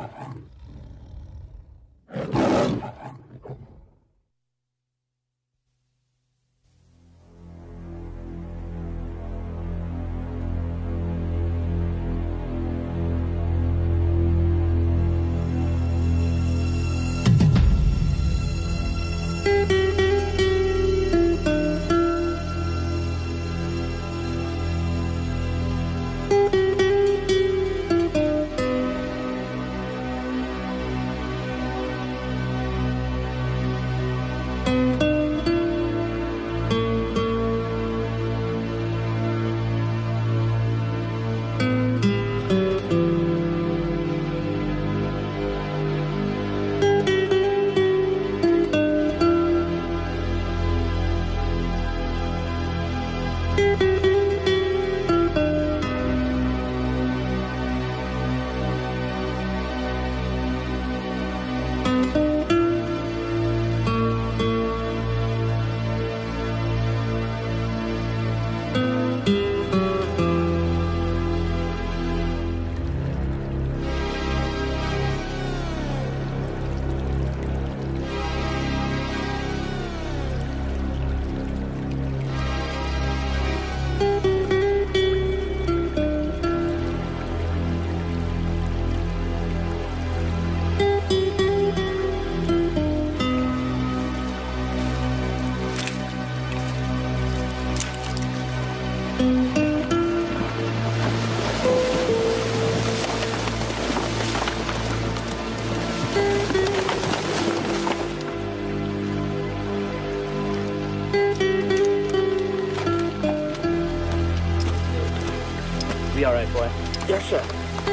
Be all right, boy. Yes, sir.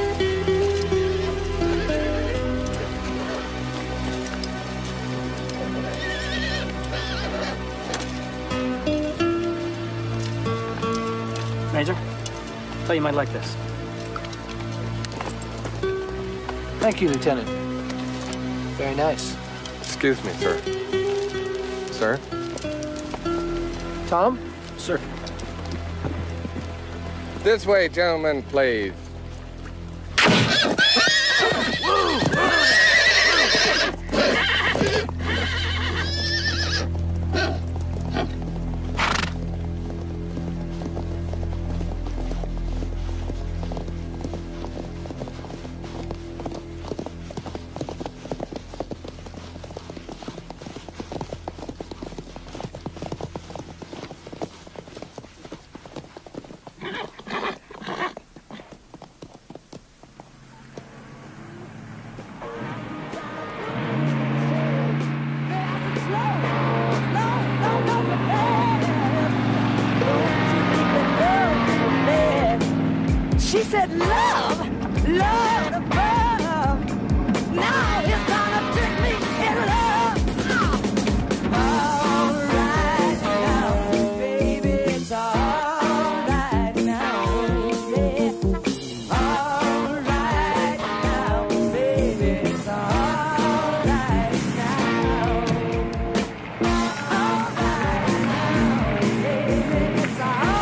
Major, thought you might like this. Thank you, Lieutenant. Very nice. Excuse me, sir. Sir? Tom? Sir. This way, gentlemen, please. She said, love, love above. Now it's gonna take me in love. All right now, baby, it's all right now, yeah. All right now, baby, it's all right now. All right now, baby, it's all right.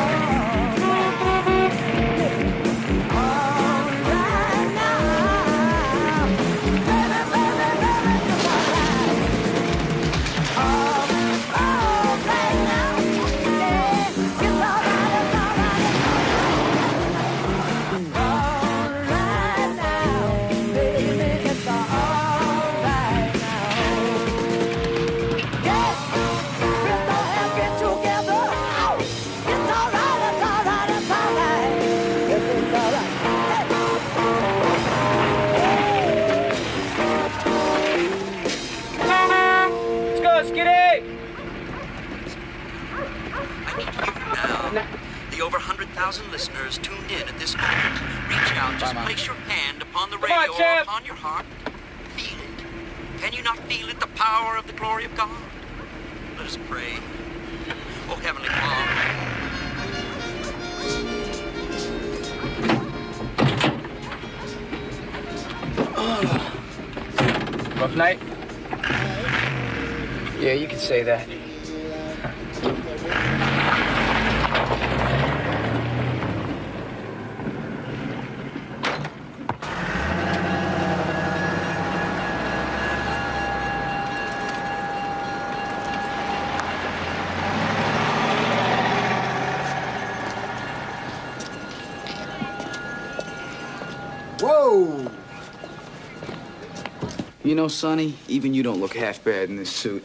Over 100,000 listeners tuned in at this moment. Reach out, just place your hand upon the radio or upon your heart. Feel it. Can you not feel it, the power of the glory of God? Let us pray. Oh, Heavenly Father. Rough night? Yeah, you can say that. Whoa! You know, Sonny, even you don't look half bad in this suit.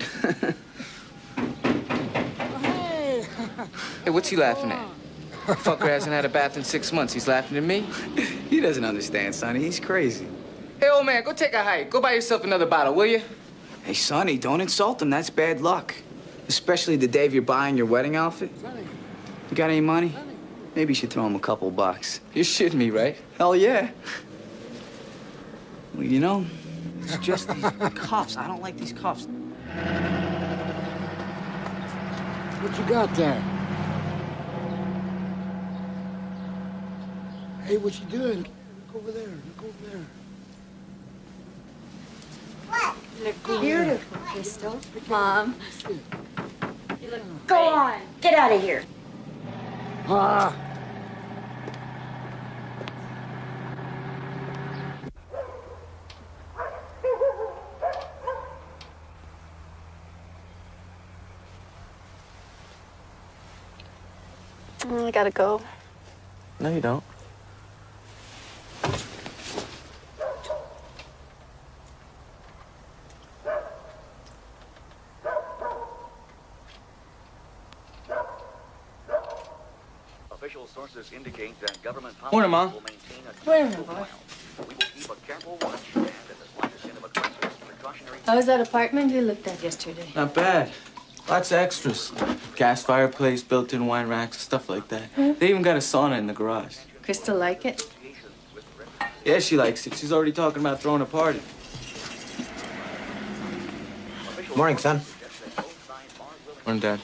Hey! Hey, what's he laughing at? Fucker hasn't had a bath in 6 months. He's laughing at me? He doesn't understand, Sonny. He's crazy. Hey, old man, go take a hike. Go buy yourself another bottle, will you? Hey, Sonny, don't insult him. That's bad luck. Especially the day of you're buying your wedding outfit. You got any money? Maybe you should throw him a couple bucks. You're shitting me, right? Hell yeah. Well, you know, it's just these cuffs. I don't like these cuffs. What you got there? Hey, what you doing? Look over there. Look over there. Beautiful, Crystal. Mom. Go on. Get out of here. Ah! I gotta go. No, you don't. Official sources indicate that government Morning, Mom. will maintain a Morning, boy. We will keep a careful watch and at the slightest hint of a crisis, precautionary. How was that apartment you looked at yesterday? Not bad. Lots of extras. Gas fireplace, built-in wine racks, stuff like that. They even got a sauna in the garage. Crystal like it? Yeah, she likes it. She's already talking about throwing a party. Morning, son. Morning, Dad.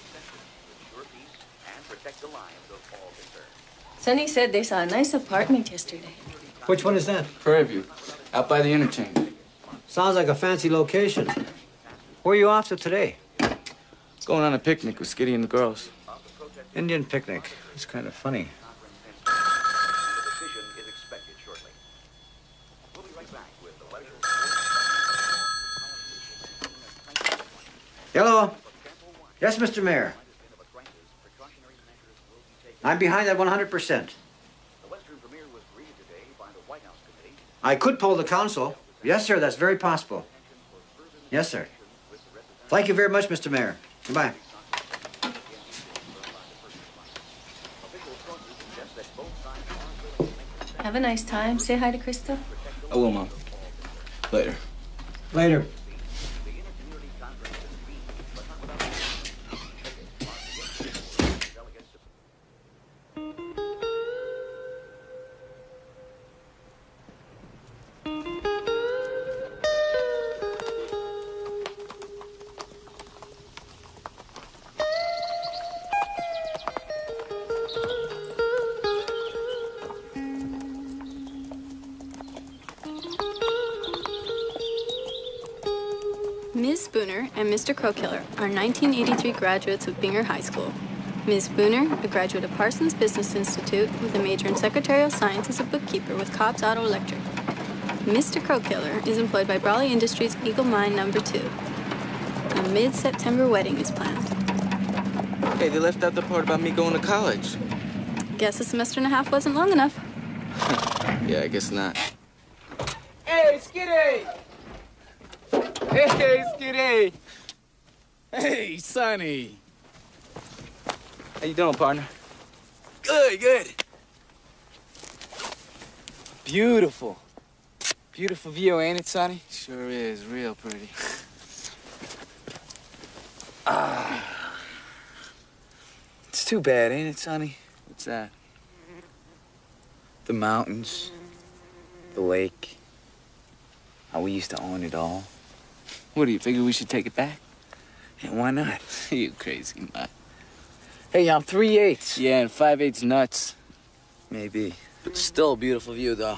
Sonny said they saw a nice apartment yesterday. Which one is that? Prairie View, out by the interchange. Sounds like a fancy location. Where are you off to today? Going on a picnic with Skitty and the girls. Indian picnic. It's kind of funny. Hello. Yes, Mr. Mayor. I'm behind that 100%. I could poll the council. Yes, sir, that's very possible. Yes, sir. Thank you very much, Mr. Mayor. Goodbye. Have a nice time. Say hi to Crystal. I will, Mom. Later. Later. Ms. Spooner and Mr. Crowkiller are 1983 graduates of Binger High School. Ms. Spooner, a graduate of Parsons Business Institute with a major in secretarial science as a bookkeeper with Cobb's Auto Electric. Mr. Crowkiller is employed by Brawley Industries Eagle Mine No. 2. A mid-September wedding is planned. Hey, they left out the part about me going to college. Guess a semester and a half wasn't long enough. Yeah, I guess not. Hey, Skitty! Hey, Skitty! Hey, Sonny. How you doing, partner? Good, good. Beautiful. Beautiful view, ain't it, Sonny? Sure is, real pretty. It's too bad, ain't it, Sonny? What's that? The mountains, the lake, how we used to own it all. What, do you figure we should take it back? And why not? You crazy nut. Hey, I'm 3/8. Yeah, and 5/8 nuts. Maybe. But still a beautiful view, though.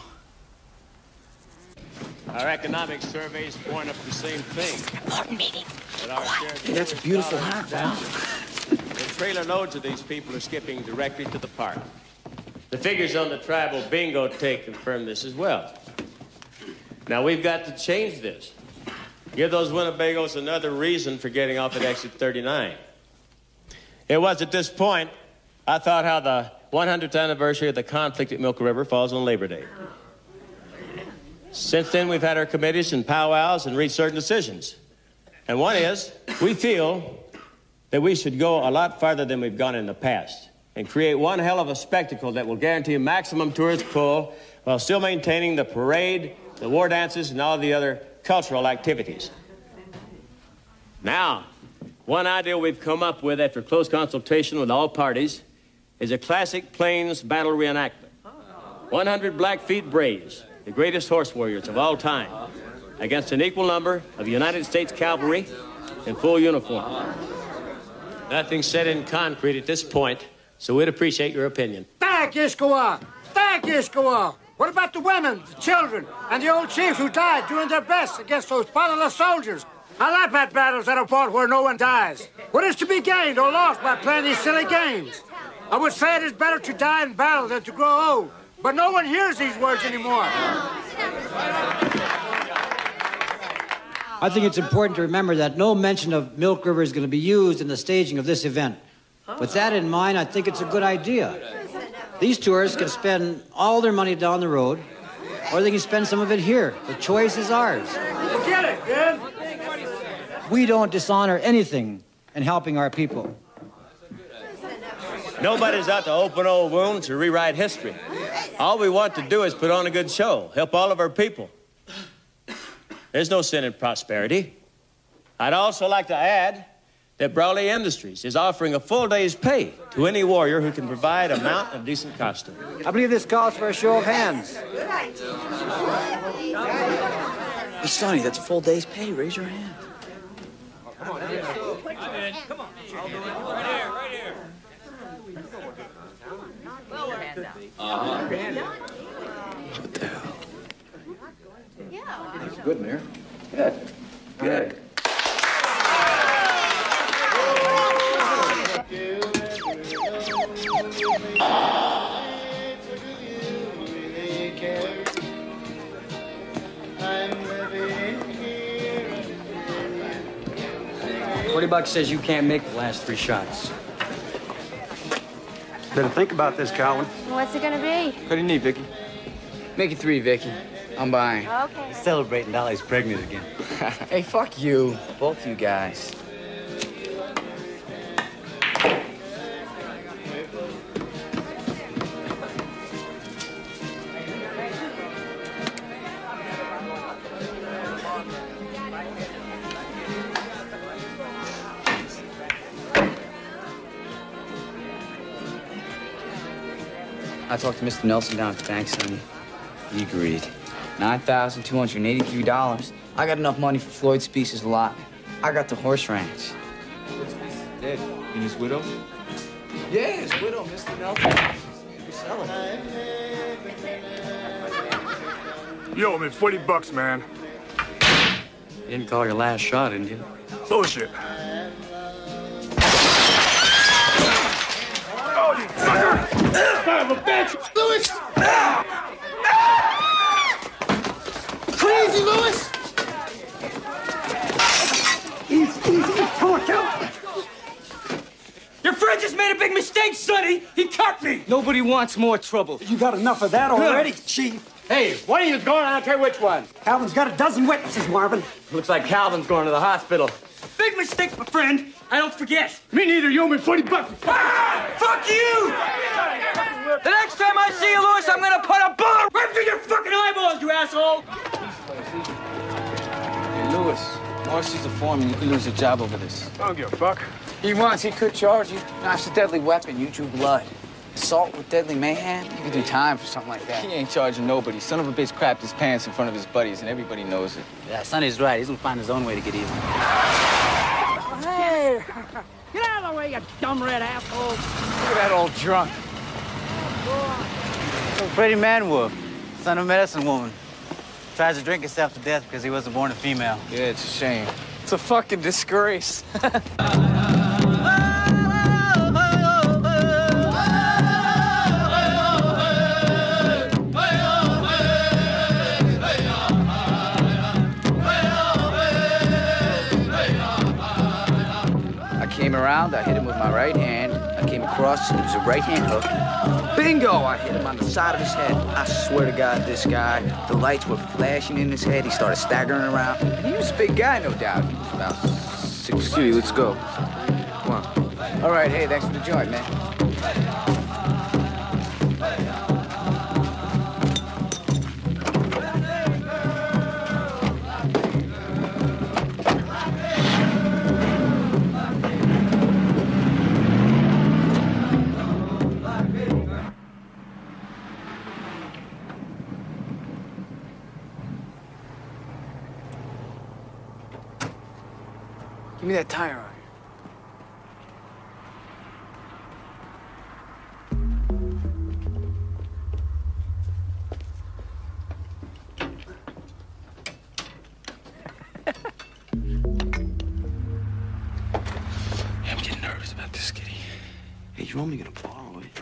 Our economic surveys point up the same thing. Important meeting. Hey, that's a beautiful hat. Wow. The trailer loads of these people are skipping directly to the park. The figures on the tribal bingo take confirm this as well. Now, we've got to change this. Give those Winnebagos another reason for getting off at exit 39. It was at this point I thought how the 100th anniversary of the conflict at Milk River falls on Labor Day. Since then, we've had our committees and powwows and reached certain decisions. And one is, we feel that we should go a lot farther than we've gone in the past and create one hell of a spectacle that will guarantee maximum tourist pull while still maintaining the parade, the war dances, and all the other cultural activities. Now, one idea we've come up with after close consultation with all parties is a classic Plains battle reenactment. 100 Blackfeet Braves, the greatest horse warriors of all time, against an equal number of United States cavalry in full uniform. Nothing's set in concrete at this point, so we'd appreciate your opinion. Thank you, Squaw. Thank you, Squaw. What about the women, the children, and the old chiefs who died doing their best against those fatherless soldiers? I laugh at battles that are fought where no one dies. What is to be gained or lost by playing these silly games? I would say it is better to die in battle than to grow old, but no one hears these words anymore. I think it's important to remember that no mention of Milk River is going to be used in the staging of this event. With that in mind, I think it's a good idea. These tourists can spend all their money down the road, or they can spend some of it here. The choice is ours. Get it, kid? We don't dishonor anything in helping our people. Nobody's out to open old wounds or rewrite history. All we want to do is put on a good show, help all of our people. There's no sin in prosperity. I'd also like to add that Brawley Industries is offering a full day's pay to any warrior who can provide a mount and decent costume. I believe this calls for a show of hands. Hey, Sonny, that's a full day's pay. Raise your hand. Come on, come on. Right here, right here. What the hell? That's good, Mayor. Good. Good. $40 says you can't make the last 3 shots. Better think about this, Calvin. What's it gonna be? What do you need, Vicky? Make it 3, Vicky. I'm buying. Okay. Celebrating Dolly's pregnant again. Hey, fuck you. Both you guys. I talked to Mr. Nelson down at the bank, Sonny. He agreed. $9,283. I got enough money for Floyd Speece's lot. I got the horse ranch. Floyd Speece is dead. And his widow? Yeah, his widow, Mr. Nelson. We're selling. You owe me $40, man. You didn't call your last shot, didn't you? Bullshit. Oh, you fucker! Son of a bitch! Louis! Crazy, Louis! Easy. Come on, Cal. Your friend just made a big mistake, Sonny. He cut me. Nobody wants more trouble. You got enough of that already, Chief. Hey, why don't you going? I'll tell you which one. Calvin's got a dozen witnesses, Marvin. Looks like Calvin's going to the hospital. Big mistake, my friend. I don't forget. Me neither. You owe me $40. Ah! Fuck you! The next time I see you, Louis, I'm gonna put a bullet right through your fucking eyeballs, you asshole! Hey, Louis, Marcy's a foreman. You could lose your job over this. I don't give a fuck. He could charge you. Knife's a deadly weapon. You drew blood. Assault with deadly mayhem? You could do time for something like that. He ain't charging nobody. Son of a bitch crapped his pants in front of his buddies, and everybody knows it. Yeah, Sonny's right. He's gonna find his own way to get even. Hey! Get out of the way, you dumb red asshole! Look at that old drunk. So Freddie Manwolf, son of a medicine woman, tries to drink himself to death because he wasn't born a female. Yeah, it's a shame. It's a fucking disgrace. I came around, I hit him with my right hand. I came across, it was a right hand hook. Bingo! I hit him on the side of his head. I swear to God, this guy, the lights were flashing in his head. He started staggering around. And he was a big guy, no doubt. He was about 6'2". Let's go. Come on. All right, hey, thanks for the joint, man. Give me that tire iron. I'm getting nervous about this, Kitty. Hey, you're only gonna borrow it.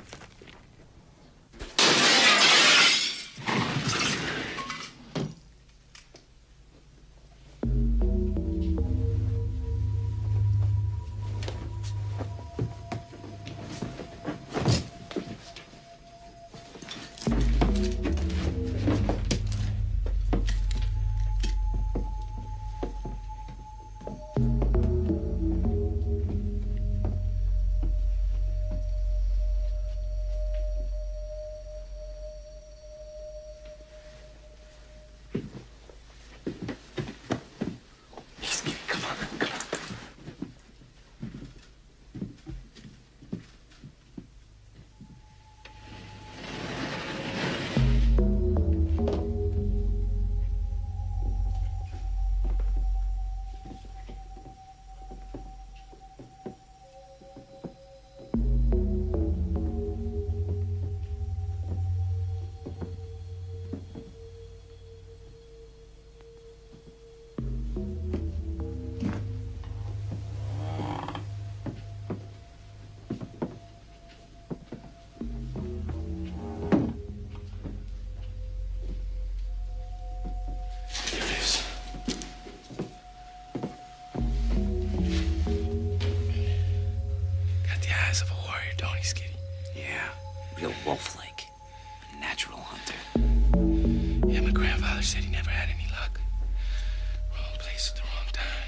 Real wolf-like. A natural hunter. Yeah, my grandfather said he never had any luck. Wrong place at the wrong time.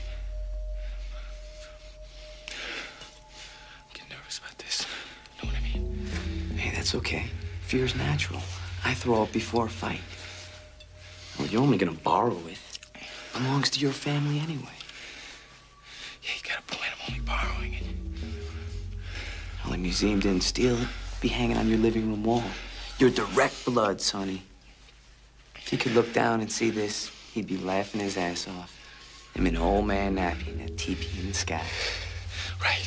I'm getting nervous about this. Know what I mean? Hey, that's okay. Fear's natural. I throw up before a fight. Well, you're only gonna borrow it. Belongs to your family anyway. Yeah, you got a point. I'm only borrowing it. Well, the museum didn't steal it. Be hanging on your living room wall. You're direct blood, Sonny. If he could look down and see this, he'd be laughing his ass off. Him and old man Nappy in that teepee in the sky. Right.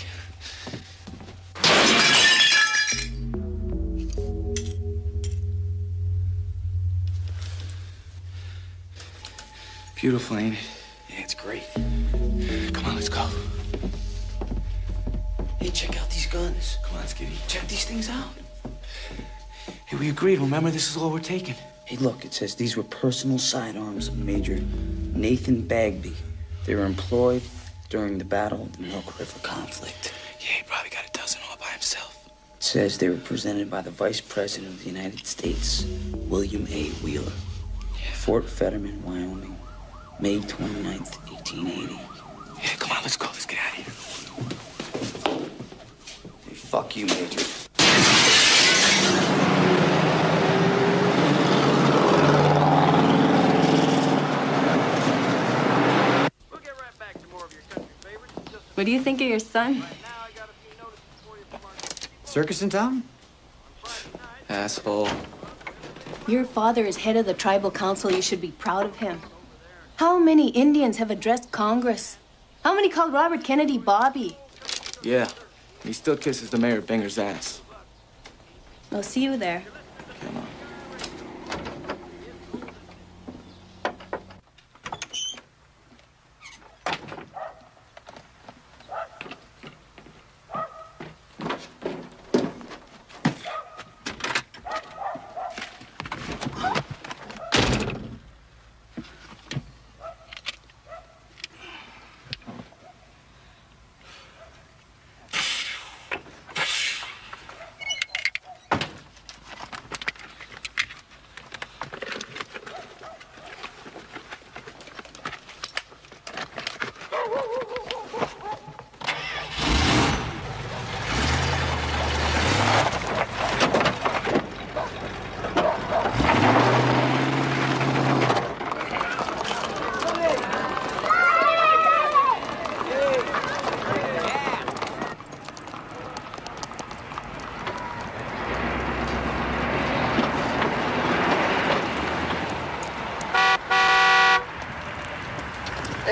Beautiful, ain't it? Yeah, it's great. Come on, let's go. Hey, check out these guns. Come on, Skitty. Check these things out. Hey, we agreed. Remember, this is all we're taking. Hey, look, it says these were personal sidearms of Major Nathan Bagby. They were employed during the Battle of the Milk River conflict. Yeah, he probably got a dozen all by himself. It says they were presented by the Vice President of the United States, William A. Wheeler. Yeah. Fort Fetterman, Wyoming, May 29th, 1880. Yeah, come on, let's go. Let's get out of here. Hey, fuck you, Major. What do you think of your son? Circus in town? Asshole. Your father is head of the tribal council. You should be proud of him. How many Indians have addressed Congress? How many called Robert Kennedy Bobby? Yeah, he still kisses the mayor of Binger's ass. I'll see you there. Come on.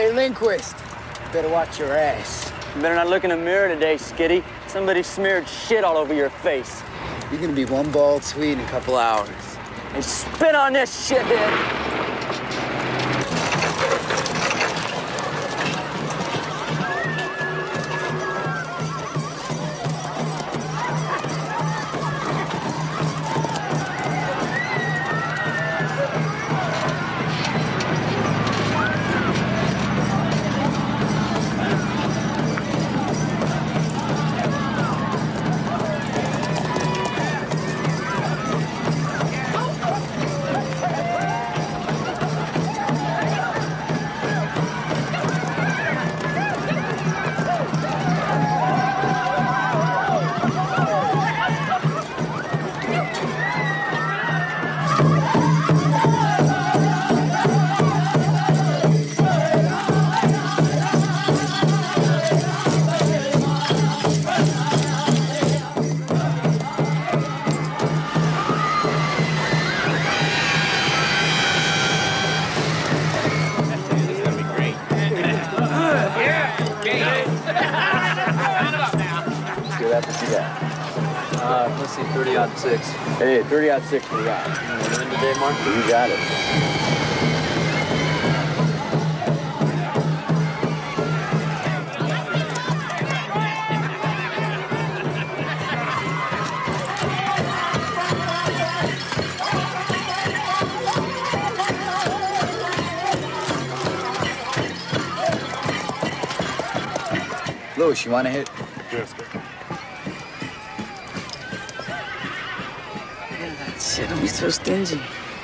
Hey, Lindquist, better watch your ass. You better not look in the mirror today, Skitty. Somebody smeared shit all over your face. You're gonna be one bald Swede in a couple hours. Hey, spit on this shithead. Let's see, 30-6. Hey, 30-6 for the guy. You win today, Mark? You got it. Louis, you want to hit? Yes, good. Shit, don't be so stingy.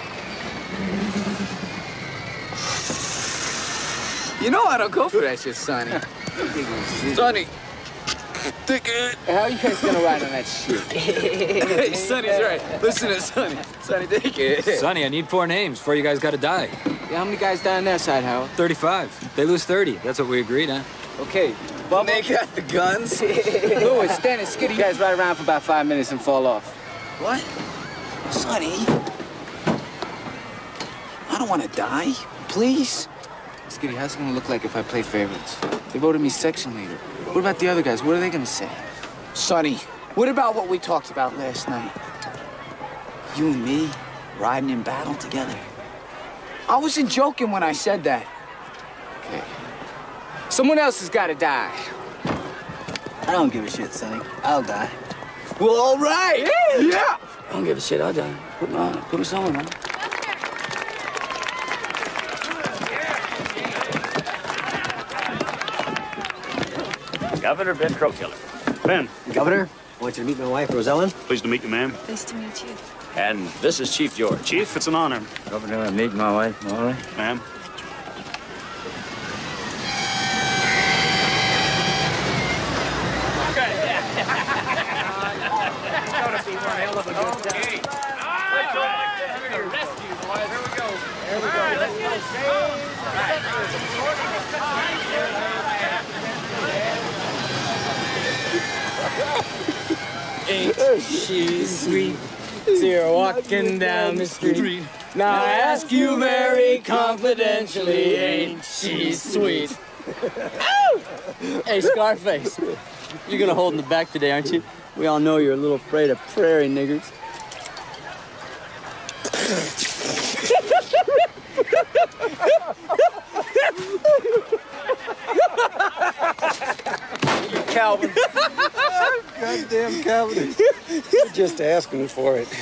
You know I don't go for that shit, Sonny. Sonny. Dickhead. How are you guys gonna ride on that shit? Hey, Sonny's right. Listen to Sonny. Sonny Dickhead. Sonny, I need 4 names before you guys gotta die. Yeah, how many guys die on that side, Howard? 35. They lose 30. That's what we agreed on. Okay. Bubba. They got the guns. Louis, Stan, and Skitty, you guys ride around for about 5 minutes and fall off. What? Sonny. I don't want to die. Please. Skitty, how's it gonna look like if I play favorites? They voted me section leader. What about the other guys? What are they gonna say? Sonny, what about what we talked about last night? You and me riding in battle together. I wasn't joking when I said that. Okay. Someone else has gotta die. I don't give a shit, Sonny. I'll die. Well, all right. Yeah. I don't give a shit. I'll die. Put us on, man. Governor Ben Crowkiller. Ben. Governor, I want you to meet my wife, Rosellen. Pleased to meet you, ma'am. Pleased to meet you. And this is Chief George. Chief, it's an honor. Governor, I meet my wife, Molly. Ma'am. Ain't she sweet? See her walking down the street. Now I ask you very confidentially, ain't she sweet? Hey, Scarface, you're gonna hold in the back today, aren't you? We all know you're a little afraid of prairie niggers. Calvin. Goddamn Calvin. You're just asking for it.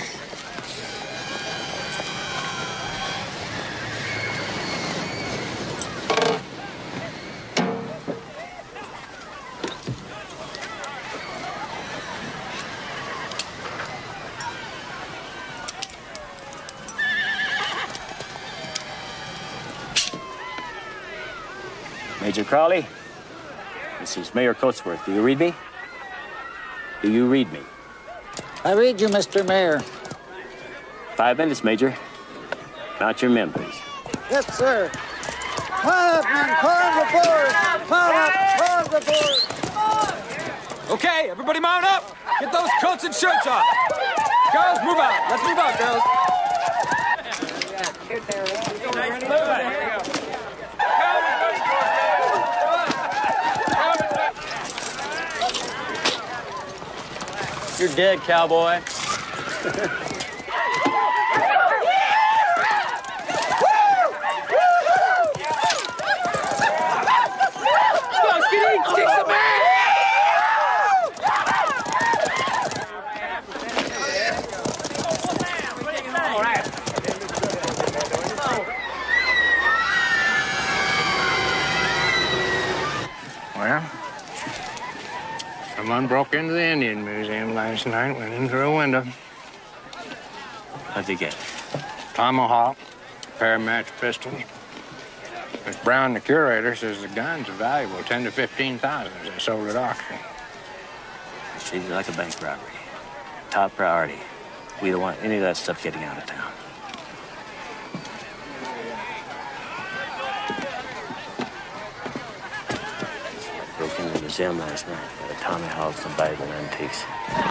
Major Crowley, this is Mayor Coatsworth. Do you read me? Do you read me? I read you, Mr. Mayor. 5 minutes, Major. Mount your men, please. Yes, sir. Pile up, man. Pile aboard. Pile up. Pile aboard. Okay, everybody mount up. Get those coats and shirts off. Girls, move out. Let's move out, girls. Nice move. dead, cowboy. Well, someone broke into the Indian Museum last night, went in through a window. What'd they get? Tomahawk, pair of match pistols. Miss Brown, the curator, says the guns are valuable, 10 to 15,000 as they sold at auction. Treat it like a bank robbery. Top priority. We don't want any of that stuff getting out of town. Broke into the museum last night. Got a tomahawk, some valuable antiques.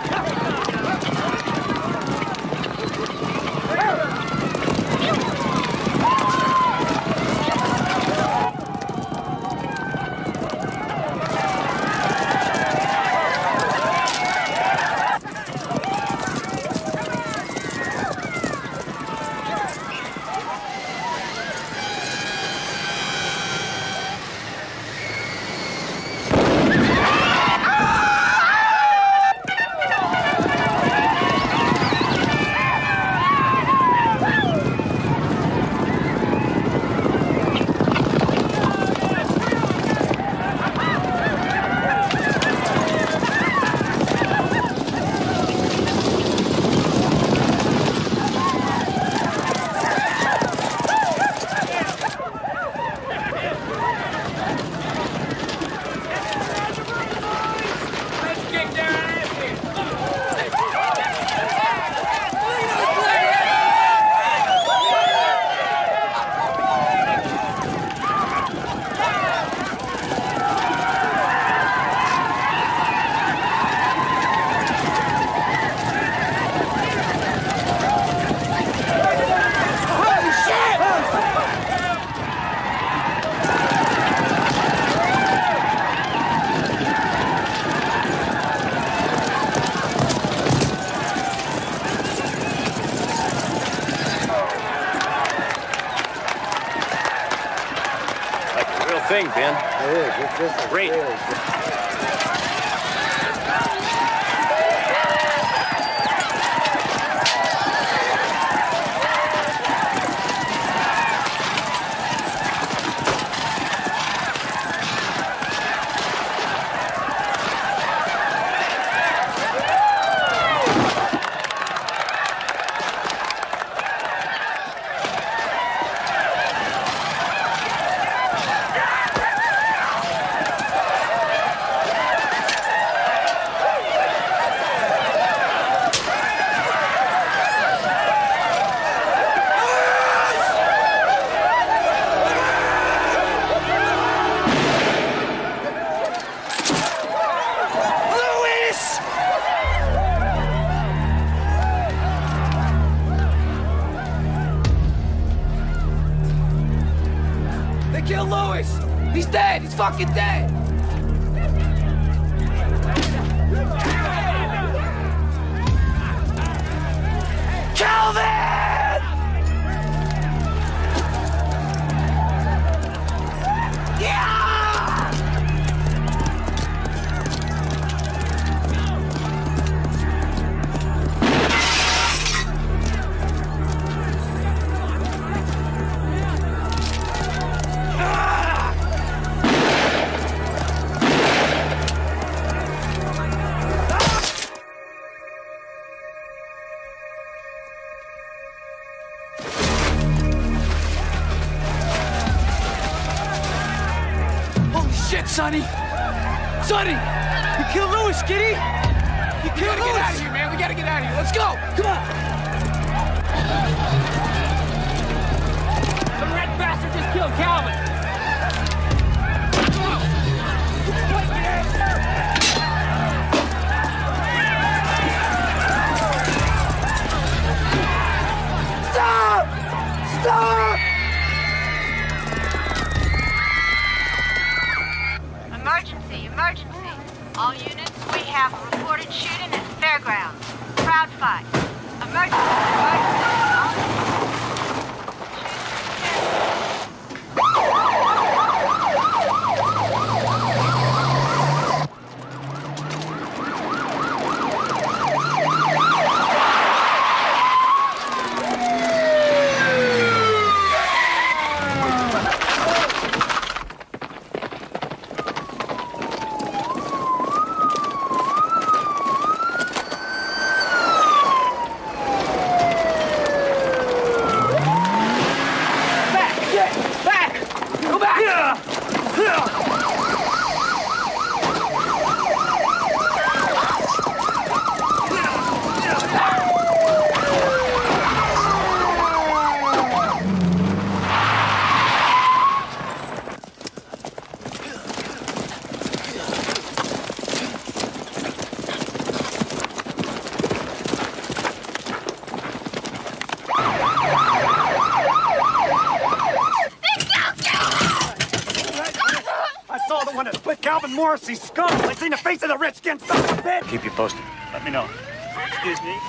Thing, Ben. It is. It's just great. Kill Lewis! He's dead! He's fucking dead! Calvin! Sonny! Sonny! You killed Lewis, Skitty! You killed Lewis! We gotta get out of here, man. We gotta get out of here. Let's go! Come on! The red bastard just killed Calvin! Stop! Stop! Emergency, emergency. All units, we have a reported shooting at the fairgrounds. Calvin Morrissey scum. I seen the face of the redskin son of a bitch. Keep you posted. Let me know. Excuse me.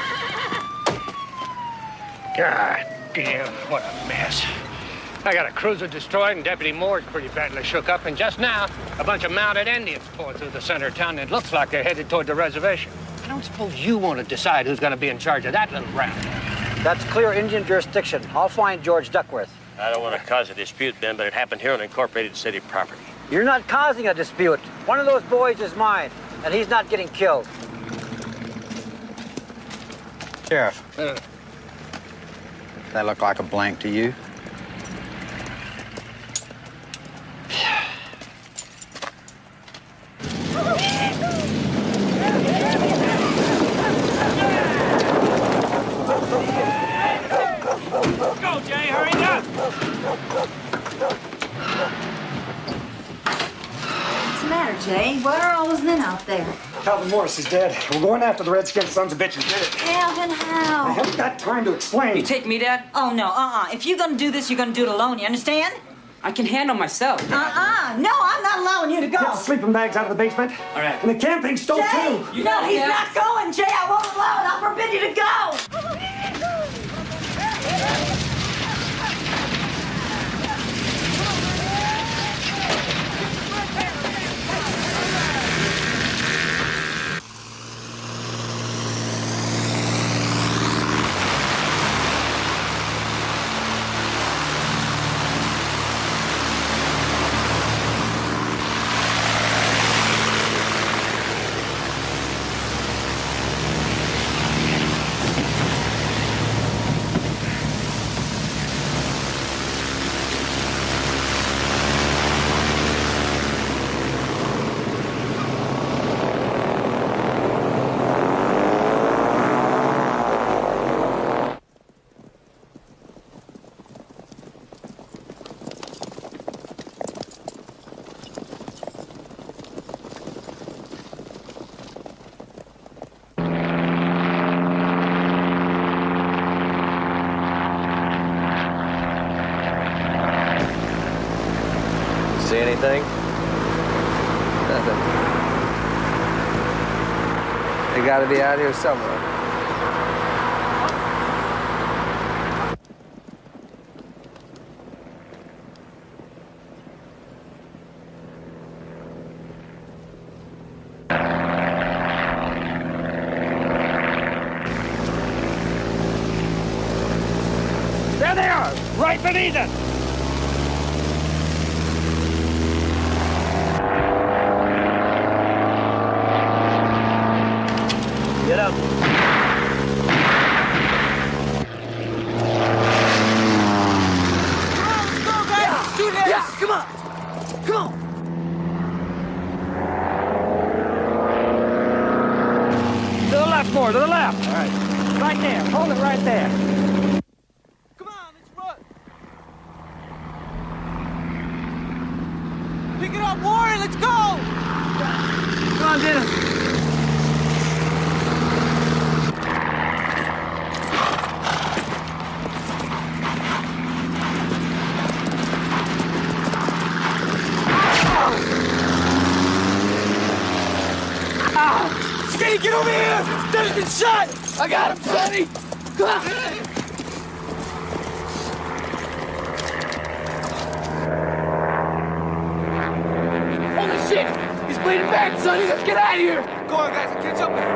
God damn, what a mess. I got a cruiser destroyed and Deputy Moore's pretty badly shook up, and just now, a bunch of mounted Indians poured through the center of town, and it looks like they're headed toward the reservation. I don't suppose you want to decide who's going to be in charge of that little round. That's clear Indian jurisdiction. I'll find George Duckworth. I don't want to cause a dispute, Ben, but it happened here on incorporated city property. You're not causing a dispute. One of those boys is mine, and he's not getting killed. Sheriff. That look like a blank to you? Go, Jay, hurry up! What's the matter, Jay? What are all those men out there? Calvin Morris is dead. We're going after the redskin sons of bitches did it. Calvin, how? I haven't got time to explain. You take me, Dad? Oh, no, If you're gonna do this, you're gonna do it alone, you understand? I can handle myself. No, I'm not allowing you to go. Get the sleeping bags out of the basement. All right. And the camping stove, Jay! too. No, he's not going, Jay. I won't allow it. I'll forbid you to go. See anything? Nothing. They gotta be out here somewhere. There they are, right beneath us. Get up. Yeah, come on. Come on. To the left more, to the left. All right. Right there, hold it right there. Pick it up, Warren, let's go! Come on, Dennis. Skinny, get over here! Dennis been shot! I got him, Sonny! Come on! Holy shit! He's bleeding back, Sonny! Let's get out of here! Go on, guys, catch up with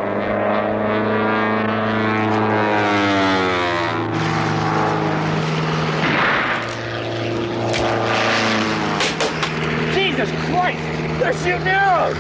him! Jesus Christ! They're shooting arrows!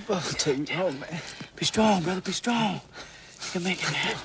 I'll take you home, man. Be strong, brother. Be strong. You can make it, man.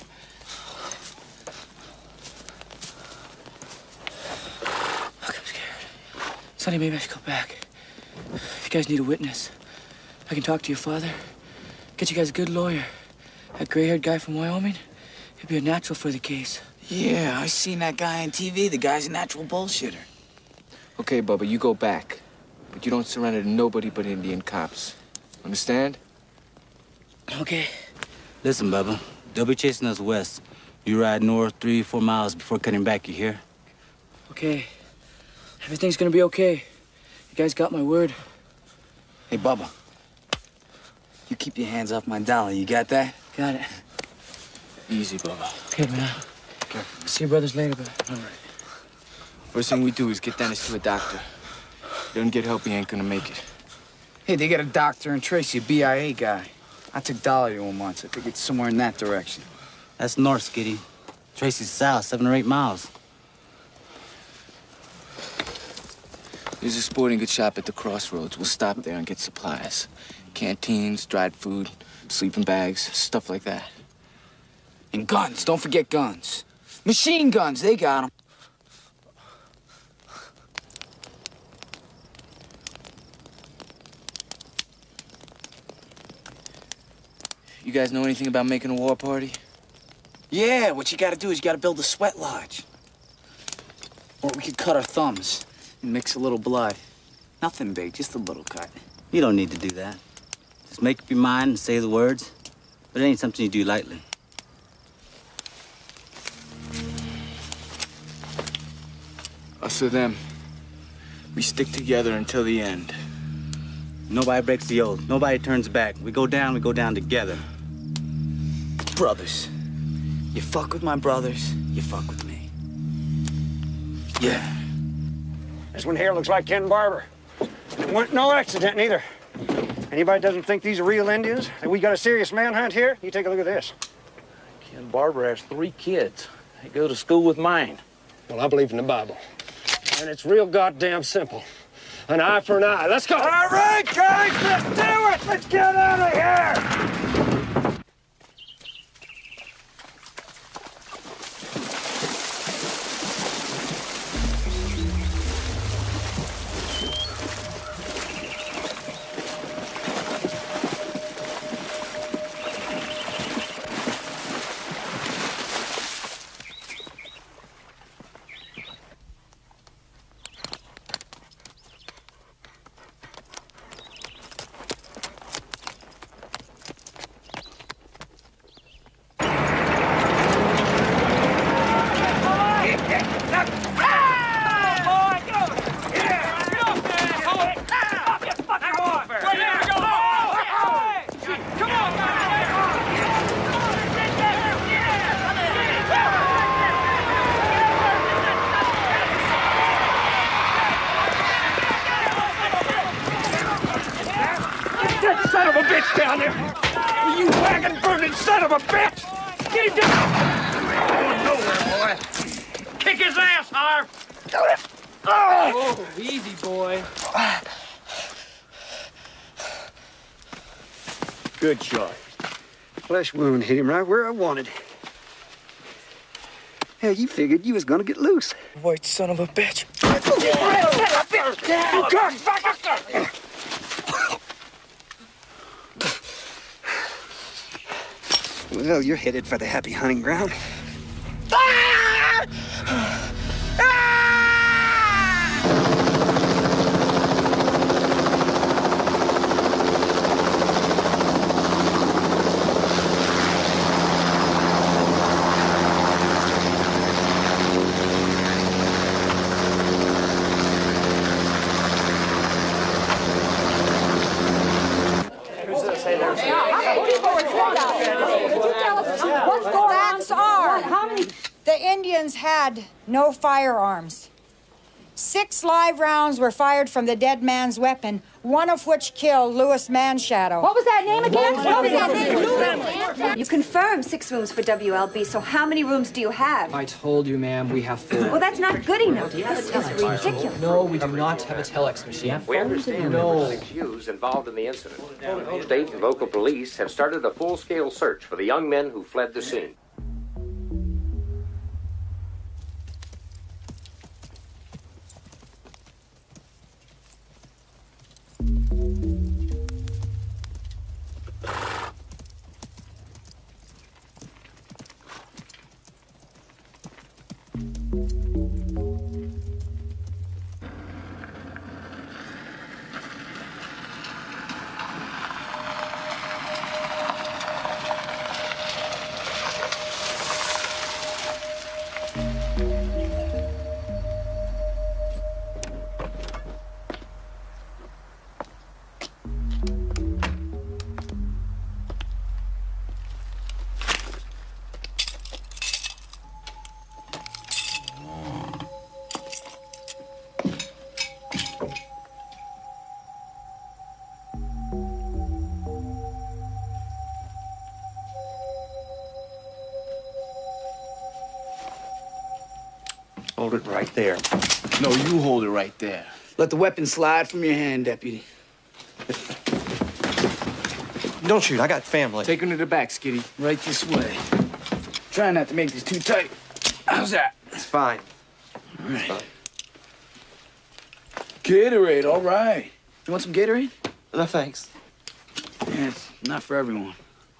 Look, I'm scared. Sonny, maybe I should go back. If you guys need a witness, I can talk to your father. Get you guys a good lawyer. That gray-haired guy from Wyoming, he'd be a natural for the case. Yeah, I seen that guy on TV. The guy's a natural bullshitter. Okay, Bubba, you go back. But you don't surrender to nobody but Indian cops. Understand? Okay. Listen, Bubba. They'll be chasing us west. You ride north 3-4 miles before cutting back, you hear? Okay. Everything's gonna be okay. You guys got my word. Hey, Bubba. You keep your hands off my dollar. You got that? Got it. Easy, Bubba. Okay, man. Careful. See your brothers later, but all right. First thing we do is get Dennis to a doctor. If he doesn't get help, he ain't gonna make it. Hey, they got a doctor in Tracy, a BIA guy. I took Dolly to him once. I think it's somewhere in that direction. That's north, Skitty. Tracy's south, 7 or 8 miles. There's a sporting goods shop at the crossroads. We'll stop there and get supplies. Canteens, dried food, sleeping bags, stuff like that. And guns. Don't forget guns. Machine guns. They got them. You guys know anything about making a war party? Yeah, what you gotta do is you gotta build a sweat lodge. Or we could cut our thumbs and mix a little blood. Nothing big, just a little cut. You don't need to do that. Just make up your mind and say the words. But it ain't something you do lightly. Us or them. We stick together until the end. Nobody breaks the oath. Nobody turns back. We go down together. Brothers. You fuck with my brothers, you fuck with me. Yeah. This one here looks like Ken Barber. It wasn't no accident neither. Anybody doesn't think these are real Indians, that we got a serious manhunt here, you take a look at this. Ken Barber has 3 kids. They go to school with mine. Well, I believe in the Bible. And it's real goddamn simple. An eye for an eye. Let's go. All right, guys, let's do it. Let's get out of here. Son of a bitch down there! You wagon-burning son of a bitch! Get him down! Going nowhere, boy. Kick his ass, Harv! Oh, easy, boy. Good shot. Flesh wound hit him right where I wanted. Hell, you figured you was gonna get loose. White son of a bitch. Well, you're headed for the happy hunting ground. What's the facts are? How many? The Indians had no firearms. 6 live rounds were fired from the dead man's weapon. one of which killed Louis Manshadow. What was that name again? What was that name? You confirmed 6 rooms for WLB, so how many rooms do you have? I told you, ma'am, we have 4. Well, that's not good enough. It's ridiculous. No, we do not have a telex machine. We understand there were 6 youths involved in the incident. State and local police have started a full-scale search for the young men who fled the scene. Hold it right there. No, you hold it right there. Let the weapon slide from your hand, deputy. Don't shoot. I got family. Take him to the back, Skitty. Right this way. Try not to make this too tight. How's that? It's fine. All right. Gatorade, all right. You want some Gatorade? No, thanks. Yeah, it's not for everyone.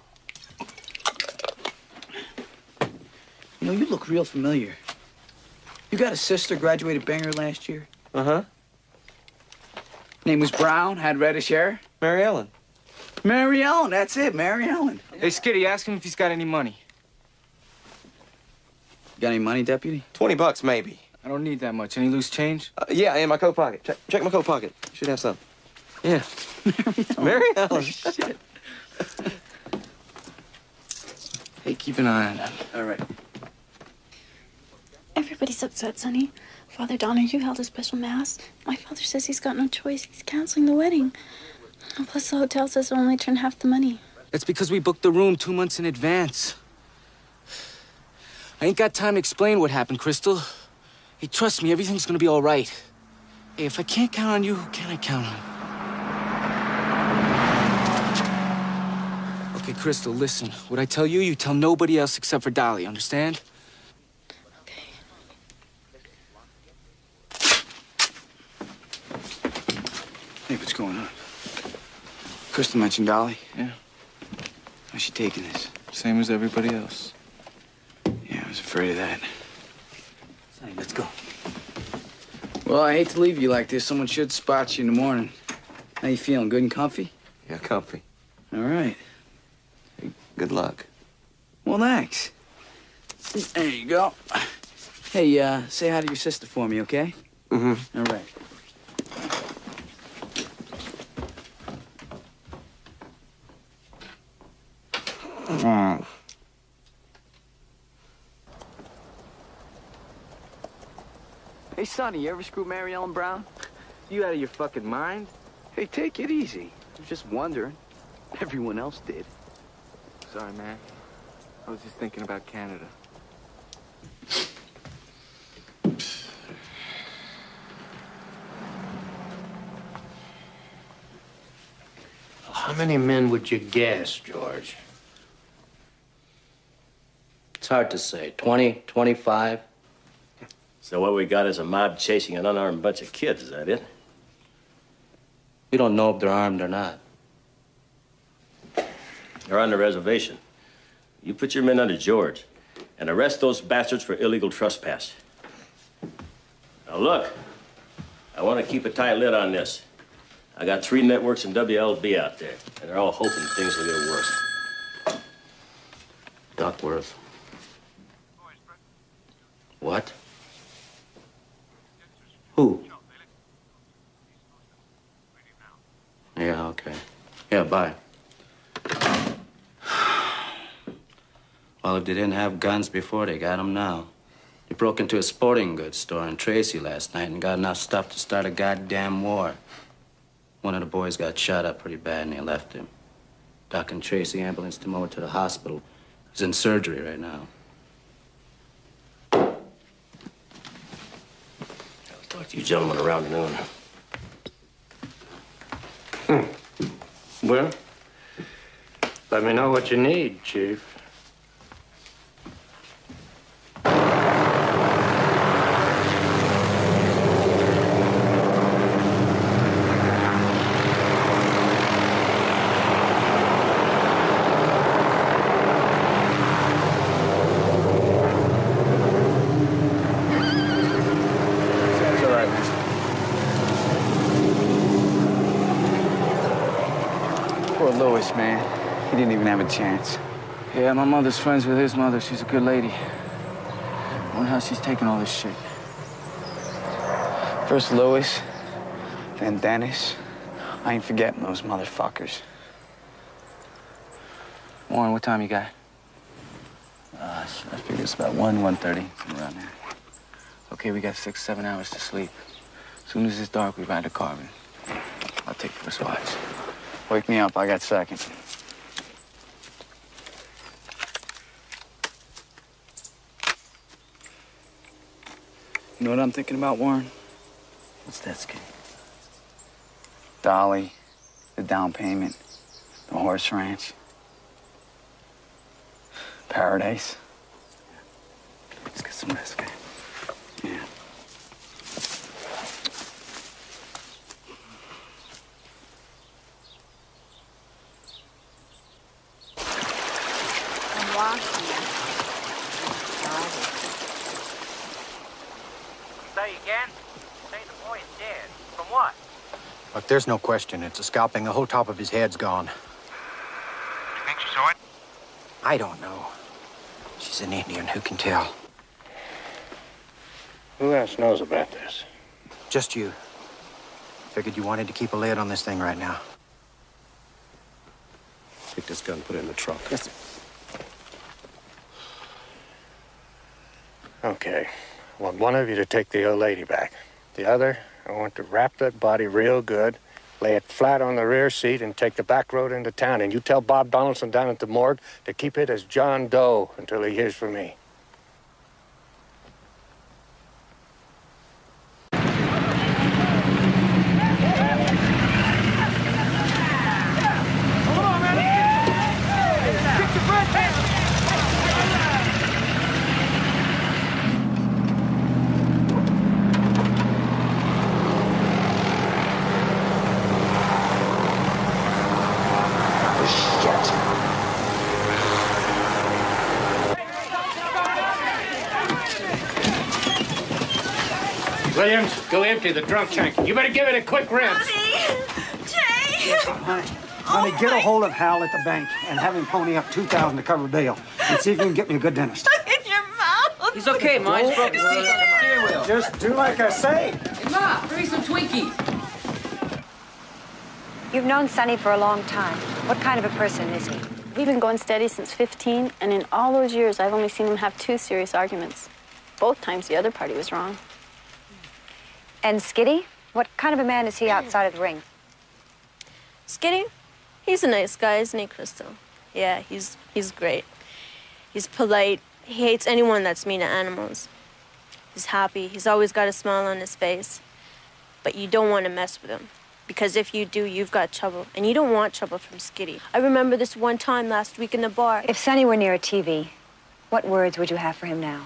You know, you look real familiar. You got a sister, graduated Bangor last year? Uh-huh. Name was Brown, had reddish hair? Mary Ellen. Mary Ellen, that's it, Mary Ellen. Hey, Skitty, ask him if he's got any money. You got any money, deputy? $20, maybe. I don't need that much. Any loose change? Yeah, in my coat pocket. Check my coat pocket. Should have some. Yeah. Mary Ellen. Shit. Hey, keep an eye on that. All right. Everybody's upset, Sonny. Father Donner, you held a special mass. My father says he's got no choice. He's canceling the wedding. And plus, the hotel says it'll only turn half the money. That's because we booked the room 2 months in advance. I ain't got time to explain what happened, Crystal. Hey, trust me, everything's gonna be all right. Hey, if I can't count on you, who can I count on? Okay, Crystal, listen. What I tell you, you tell nobody else except for Dolly, understand? Hey, what's going on? Crystal mentioned Dolly. Yeah. How's she taking this? Same as everybody else. Yeah, I was afraid of that. Sonny, let's go. Well, I hate to leave you like this. Someone should spot you in the morning. How you feeling? Good and comfy? Yeah, comfy. All right. Hey, good luck. Well, thanks. There you go. Hey, say hi to your sister for me, okay? Mm-hmm. All right. Hey, Sonny, you ever screw Mary Ellen Brown? You out of your fucking mind? Hey, take it easy. I was just wondering. Everyone else did. Sorry, man. I was just thinking about Canada. How many men would you guess, George? It's hard to say. 20, 25? So what we got is a mob chasing an unarmed bunch of kids, is that it? We don't know if they're armed or not. They're on the reservation. You put your men under George and arrest those bastards for illegal trespass. Now look, I want to keep a tight lid on this. I got 3 networks in WLB out there, and they're all hoping things will get worse. Duckworth. What? Who? Yeah, okay. Yeah, bye. Well, if they didn't have guns before, they got them now. They broke into a sporting goods store in Tracy last night and got enough stuff to start a goddamn war. One of the boys got shot up pretty bad and they left him. Doc and Tracy ambulanced him over to the hospital. He's in surgery right now. I'll talk to you gentlemen around noon. Well, let me know what you need, Chief. Louis, man. He didn't even have a chance. Yeah, my mother's friends with his mother. She's a good lady. I wonder how she's taking all this shit. First Louis, then Dennis. I ain't forgetting those motherfuckers. Warren, what time you got? I figure it's about 1:30, somewhere around there. Okay, we got 6, 7 hours to sleep. As soon as it's dark, we ride to Carbon. I'll take first watch. Wake me up, I got second. You know what I'm thinking about, Warren? What's that, Skinny? Dolly, the down payment, the horse ranch, paradise. Let's get some rest, man. Yeah. Say again? Say the boy is dead. From what? Look, there's no question. It's a scalping. The whole top of his head's gone. You think she saw it? I don't know. She's an Indian. Who can tell? Who else knows about this? Just you. Figured you wanted to keep a lid on this thing right now. Take this gun, put it in the trunk. Yes, sir. Okay. I want one of you to take the old lady back. The other, I want to wrap that body real good, lay it flat on the rear seat, and take the back road into town. And you tell Bob Donaldson down at the morgue to keep it as John Doe until he hears from me. Williams, go empty the drunk tank. You better give it a quick rinse. Jay! Honey, get a hold of Hal at the bank and have him pony up $2,000 to cover bail and see if you can get me a good dentist. In your mouth. He's okay, Ma. He's broke his teeth on the steering wheel. Just do like I say. Hey, Ma, bring me some Twinkies. You've known Sonny for a long time. What kind of a person is he? We've been going steady since 15, and in all those years, I've only seen him have 2 serious arguments. Both times the other party was wrong. And Skitty? What kind of a man is he outside of the ring? Skitty? He's a nice guy, isn't he, Crystal? Yeah, he's great. He's polite. He hates anyone that's mean to animals. He's happy. He's always got a smile on his face. But you don't want to mess with him. Because if you do, you've got trouble. And you don't want trouble from Skitty. I remember this one time last week in the bar. If Sonny were near a TV, what words would you have for him now?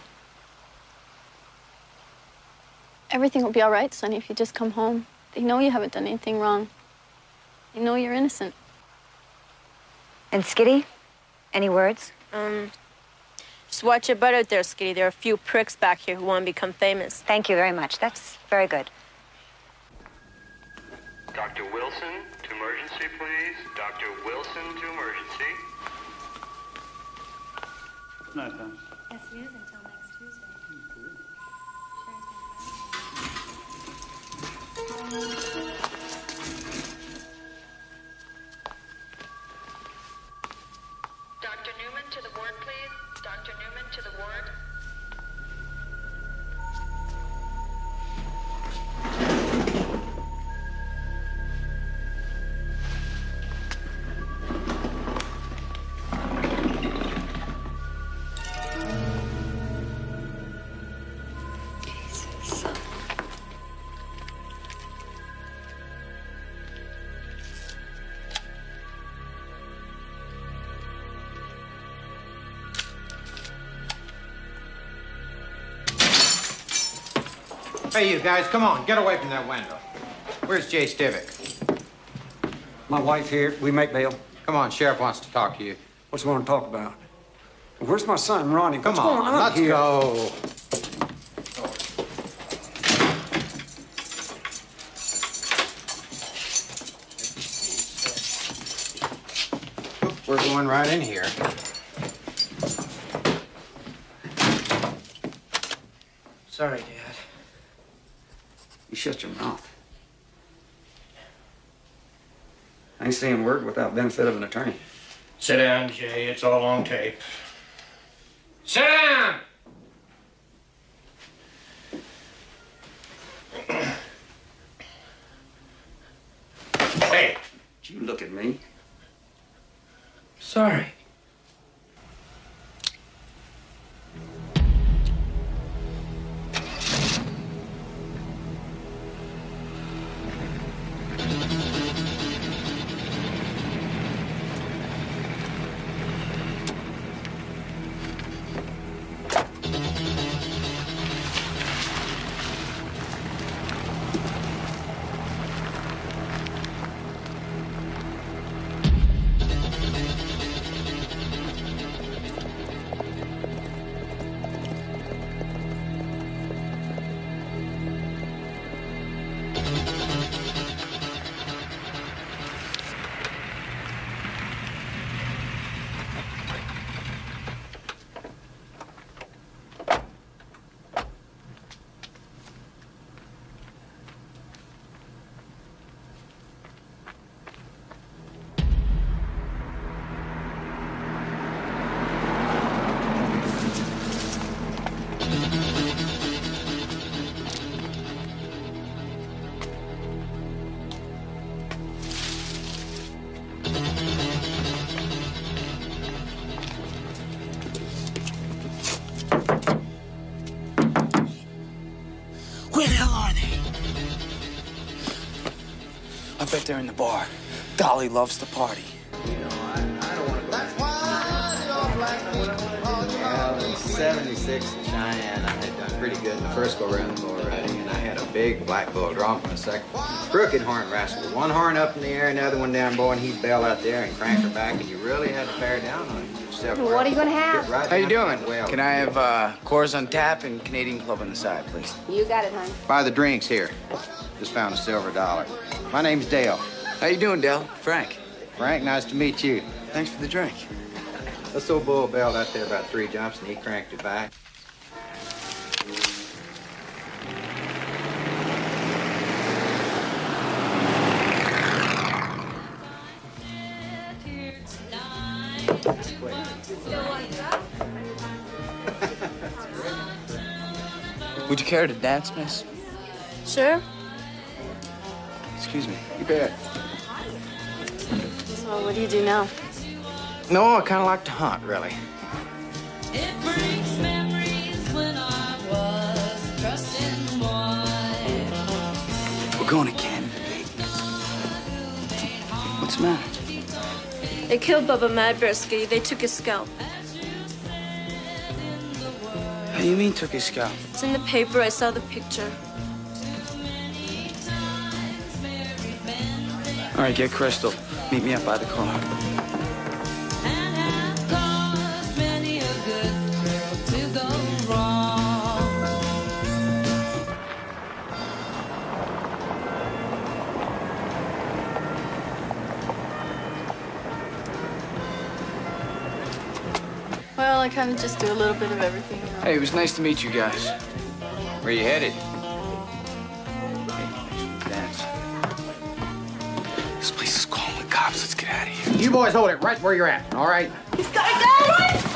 Everything will be all right, Sonny, if you just come home. They know you haven't done anything wrong. They know you're innocent. And Skitty? Any words? Just watch your butt out there, Skitty. There are a few pricks back here who want to become famous. Thank you very much. That's very good. Dr. Wilson to emergency, please. Dr. Wilson to emergency. Good night, Tom. Yes, he is until next Tuesday. Dr. Newman to the ward, please. Dr. Newman to the ward. Hey, you guys, come on, get away from that window. Where's Jay Stivic? My wife here. We make bail. Come on, Sheriff wants to talk to you. What's he want to talk about? Where's my son, Ronnie? Come What's on, going on let's here? go. We're going right in here. Sorry, Dad. You shut your mouth. I ain't saying a word without benefit of an attorney. Sit down, Jay. It's all on tape. Sit down! Hey. Did you look at me? Sorry. Where the hell are they? I bet they're in the bar. Dolly loves to party. Yeah, in 76 in Cheyenne, I had done pretty good in the first go-around of bull riding, and I had a big black bull drawn from the second. Crooked horn rascal. One horn up in the air, another one down below, and he'd bail out there and crank her back, and you really had to bear down on him. What are you gonna have? Right How you down doing? well. Can I have Coors on tap and Canadian Club on the side, please? You got it, hon. Buy the drinks here. Just found a silver dollar. My name's Dale. How you doing, Dale? Frank. Frank, nice to meet you. Thanks for the drink. This old bull bailed out there about 3 jumps, and he cranked it back. Would you care to dance, miss? Sure. Excuse me. You bet. So what do you do now? No, I kind of like to hunt, really. It brings memories when I was trusting boy. We're going to Canada, baby. What's the matter? They killed Bubba Madbursky. They took his scalp. How do you mean took his scalp? It's in the paper. I saw the picture. All right, get Crystal. Meet me up by the car. Many a good girl to go wrong. Well, I kind of just do a little bit of everything. Hey, it was nice to meet you guys. Where you headed? Dance. This place is calling the cops. Let's get out of here. You boys hold it right where you're at, all right? He's got a gun!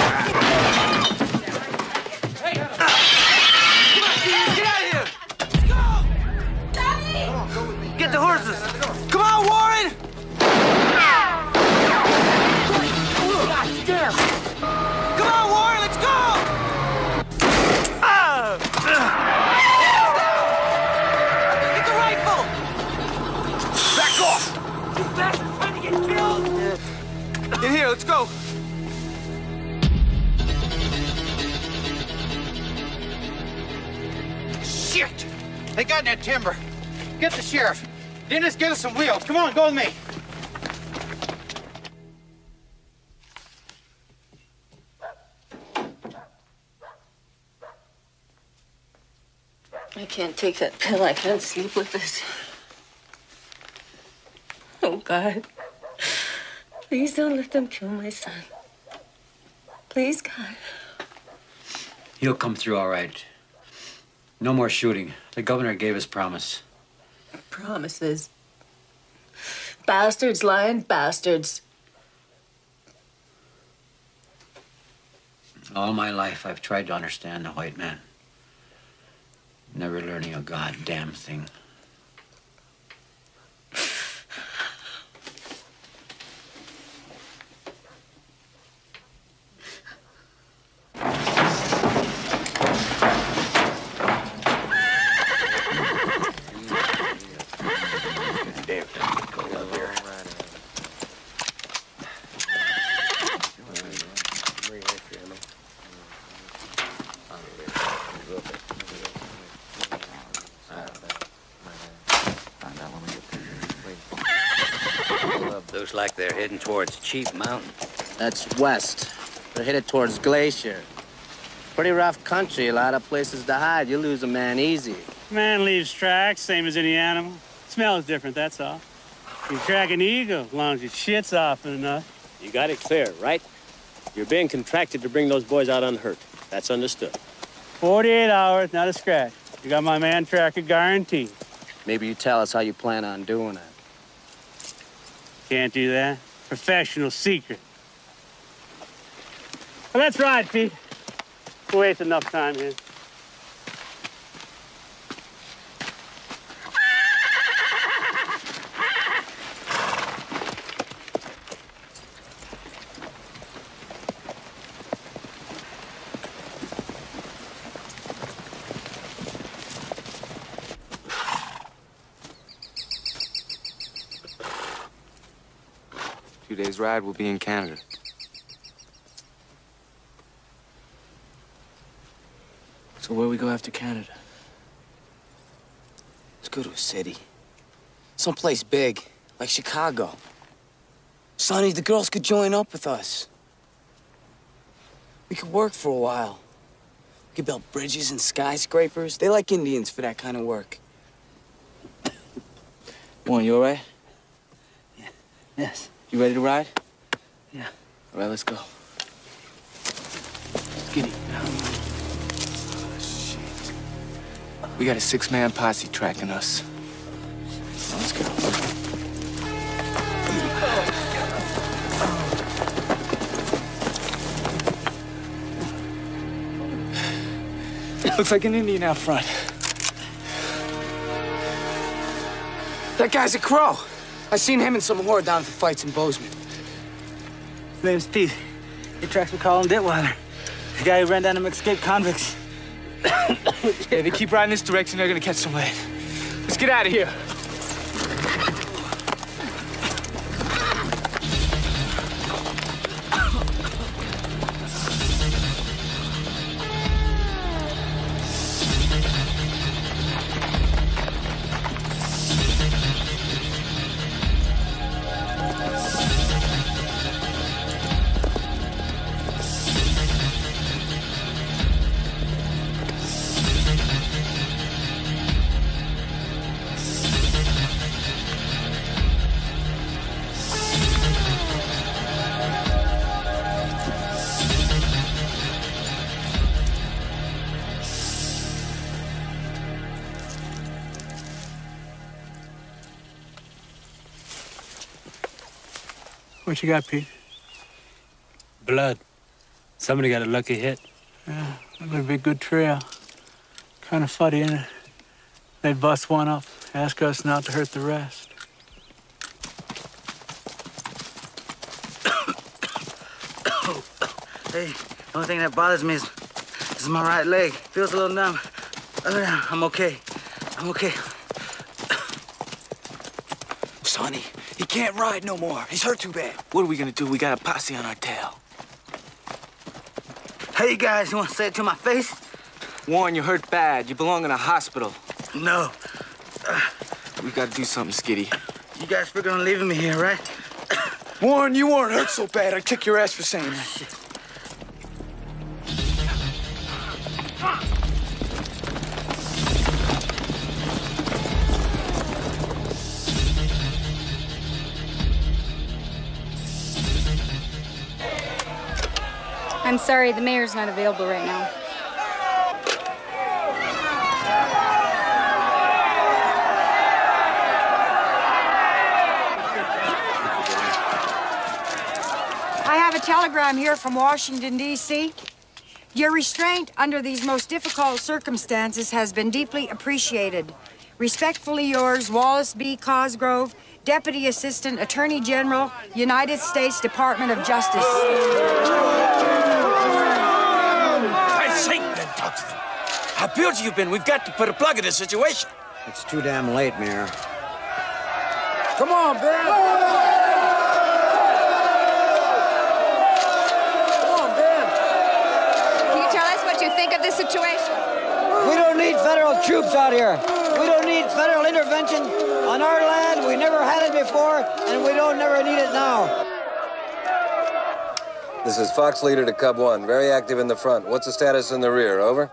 Get out of here! Let's go! Daddy! Get the horses! Come on, Warren! God damn! Come on, Warren, let's go! Get the rifle! Back off! These bastards trying to get killed! In here, let's go! Shit! They got in that timber. Get the sheriff. Dennis, get us some wheels. Come on, go with me. I can't take that pill. I can't sleep with this. Oh, God. Please don't let them kill my son. Please, God. He'll come through all right. No more shooting. The governor gave his promise. Promises. Bastards, lying bastards. All my life, I've tried to understand the white man. Never learning a goddamn thing. Looks like they're heading towards Chief Mountain. That's west. They're headed towards Glacier. Pretty rough country, a lot of places to hide. You lose a man easy. Man leaves tracks, same as any animal. Smells different, that's all. You track an eagle as long as it shits often enough. You got it clear, right? You're being contracted to bring those boys out unhurt. That's understood. 48 hours, not a scratch. You got my man tracker guaranteed. Maybe you tell us how you plan on doing it. Can't do that. Professional secret. Well, let's ride, Pete. We'll waste enough time here. Few days' ride, we'll be in Canada. So where we go after Canada? Let's go to a city. Someplace big, like Chicago. Sonny, the girls could join up with us. We could work for a while. We could build bridges and skyscrapers. They like Indians for that kind of work. Warren, you all right? Yeah. Yes. You ready to ride? Yeah. All right, let's go. Skinny. We got a 6-man posse tracking us. Let's go. Looks like an Indian out front. That guy's a Crow. I seen him and some whore down at the fights in Bozeman. His name's Pete. He tracks McCall and Detweiler. The guy who ran down them escaped convicts. Yeah, they keep riding this direction, they're gonna catch some lead. Let's get out of here. What you got, Pete? Blood. Somebody got a lucky hit. Yeah, that would be a good trail. Kind of funny, isn't it? They bust one up, ask us not to hurt the rest. Hey, the only thing that bothers me is my right leg. Feels a little numb. Other than that, I'm okay. I'm okay. Sonny, he can't ride no more. He's hurt too bad. What are we gonna do? We got a posse on our tail. Hey, guys, you want to say it to my face? Warren, you're hurt bad. You belong in a hospital. No. We gotta do something, Skitty. You guys figure on leaving me here, right? Warren, you weren't hurt so bad. I'd kick your ass for saying that. I'm sorry, the mayor's not available right now. I have a telegram here from Washington, D.C. Your restraint under these most difficult circumstances has been deeply appreciated. Respectfully yours, Wallace B. Cosgrove, Deputy Assistant Attorney General, United States Department of Justice. Christ's sake, Ben, talk to them. How guilty you've been. We've got to put a plug in this situation. It's too damn late, Mayor. Come on, Ben. Can you tell us what you think of this situation? We don't need federal troops out here. We don't need federal intervention on our land. We never had it before, and we don't never need it now. This is Fox Leader to Cub 1. Very active in the front. What's the status in the rear? Over?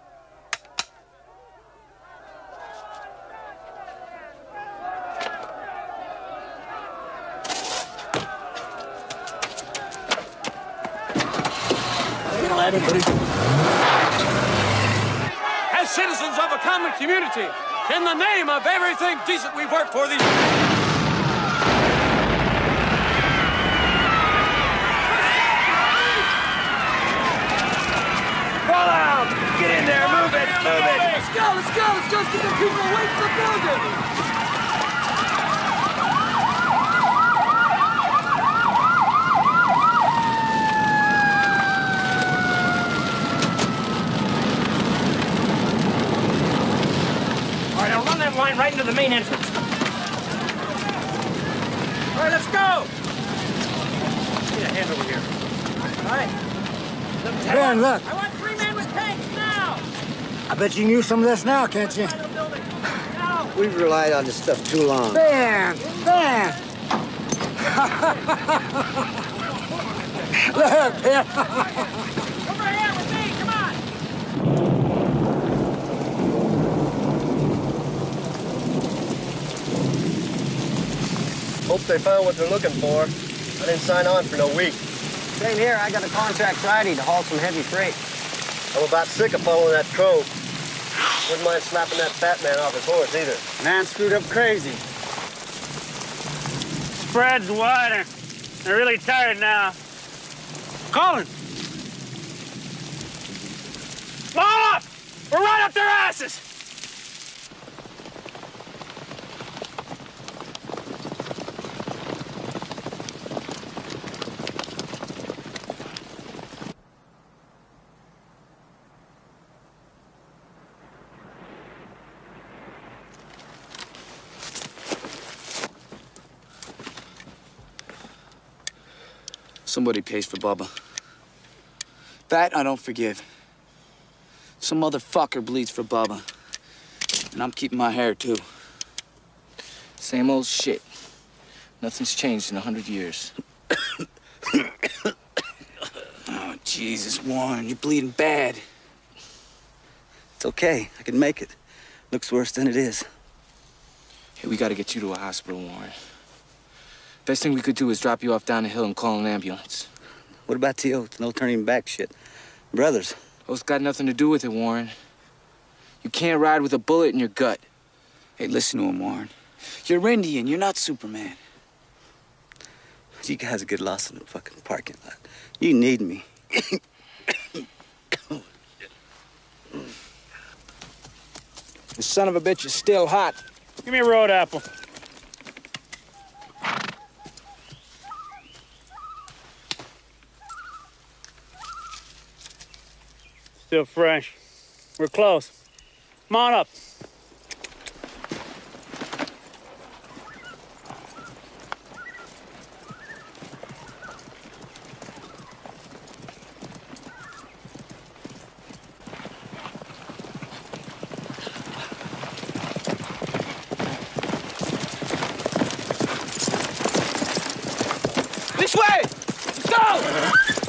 As citizens of a common community, in the name of everything decent we've worked for these... Roll out! Get in there, move it, move it! Let's go, let's go, let's go, let's get the people away from the building! All right, now run that line right into the main entrance. All right, let's go! Get a hand over here. All right. Ben, look. I want 3 men with tanks now! I bet you can use some of this now, can't you? We've relied on this stuff too long. Ben! Ben! Look, Ben! Over here with me, come on! Hope they found what they're looking for. I didn't sign on for no week. Same here. I got a contract Friday to haul some heavy freight. I'm about sick of following that trove. Wouldn't mind slapping that fat man off his horse either. Man screwed up crazy. Spread's wider. They're really tired now. Colin! Mom! We're right up their asses! Somebody pays for Bubba. That I don't forgive. Some motherfucker bleeds for Bubba. And I'm keeping my hair, too. Same old shit. Nothing's changed in 100 years. Oh, Jesus, Warren, you're bleeding bad. It's okay. I can make it. Looks worse than it is. Hey, we gotta get you to a hospital, Warren. Best thing we could do is drop you off down the hill and call an ambulance. What about the oath? No turning back shit. Brothers. Oath's got nothing to do with it, Warren. You can't ride with a bullet in your gut. Hey, listen to him, Warren. You're Indian. You're not Superman. You guys get lost in the fucking parking lot. You need me. The son of a bitch is still hot. Give me a road apple. Still fresh. We're close. Come on up. This way! Let's go!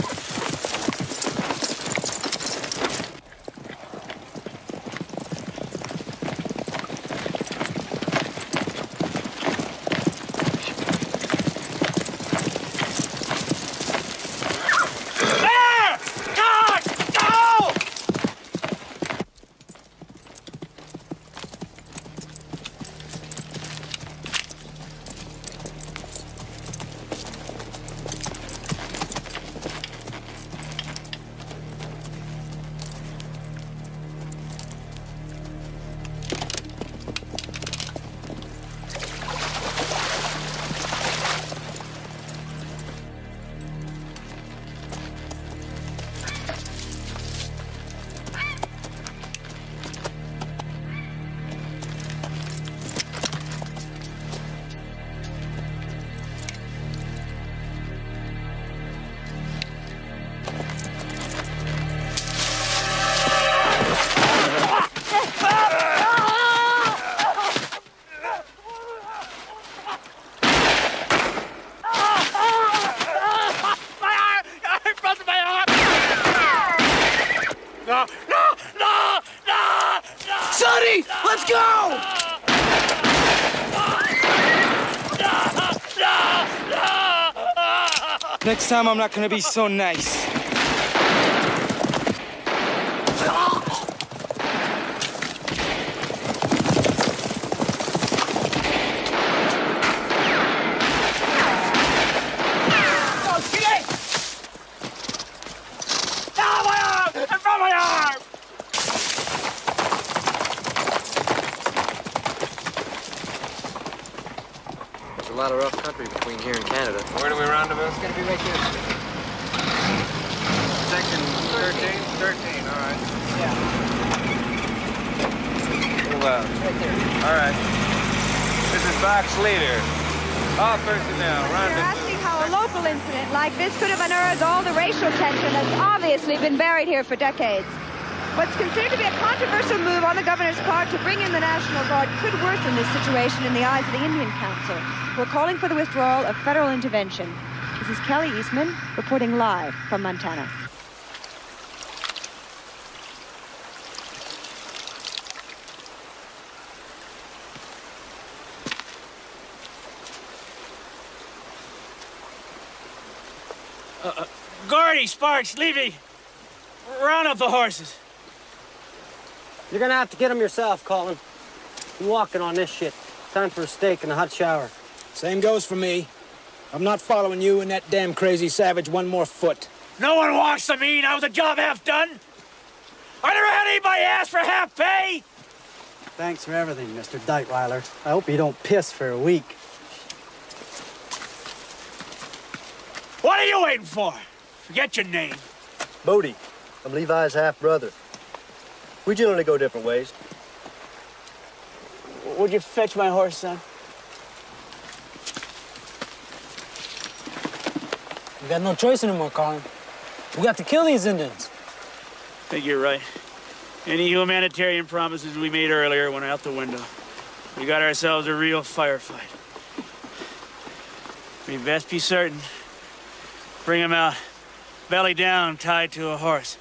Sonny, let's go! Next time I'm not gonna be so nice. A lot of rough country between here and Canada. Where do we rendezvous? It's gonna be right here. Section 13? 13, all right. Yeah. Move out. Right there. All right. This is box leader. All personnel, rendezvous. You're asking how a local incident like this could have unearthed all the racial tension that's obviously been buried here for decades. What's considered to be a controversial move on the governor's part to bring in the National Guard could worsen this situation in the eyes of the Indian Council, who are calling for the withdrawal of federal intervention. This is Kelly Eastman reporting live from Montana. Gordy, Sparks, Levy, round up the horses. You're gonna have to get them yourself, Colin. I'm walking on this shit. Time for a steak and a hot shower. Same goes for me. I'm not following you and that damn crazy savage one more foot. No one walks to me now with the job half done. I never had anybody ask for half pay. Thanks for everything, Mr. Deitweiler. I hope you don't piss for a week. What are you waiting for? Forget your name. Bodie, I'm Levi's half-brother. We generally go different ways. Would you fetch my horse, son? We got no choice anymore, Colin. We got to kill these Indians. I think you're right. Any humanitarian promises we made earlier went out the window. We got ourselves a real firefight. We best be certain. Bring him out, belly down, tied to a horse.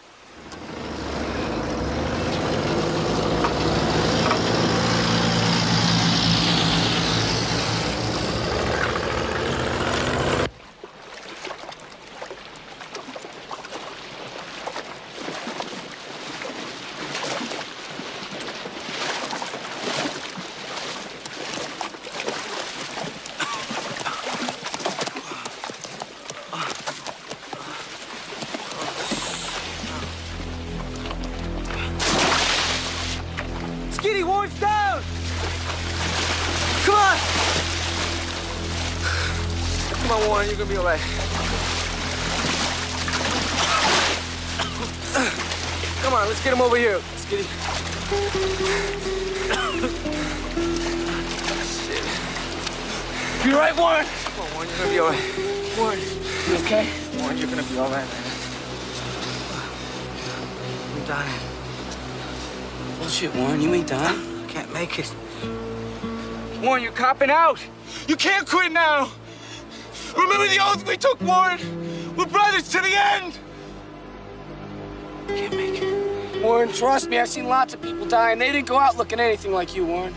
Skinny, Warren's down! Come on! Come on, Warren, you're gonna be all right. Come on, let's get him over here. Skinny. You all right, Warren? Come on, Warren, you're gonna be all right. Warren, you okay? Warren, you're gonna be all right, man. I'm dying. Bullshit, Warren, you ain't dying. I can't make it. Warren, you're copping out. You can't quit now. Remember the oath we took, Warren? We're brothers to the end! Can't make it. Warren, trust me, I've seen lots of people die, and they didn't go out looking anything like you, Warren.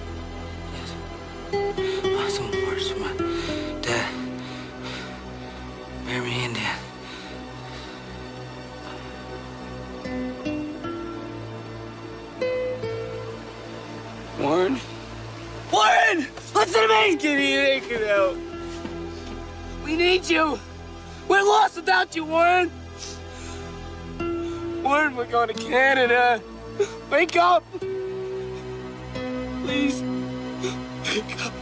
Oh, it's only worse for my dad. Bury me in there. Warren? Warren! Listen to me! Get here, get out. We need you. We're lost without you, Warren. Warren, we're going to Canada. Wake up. Please. Wake up.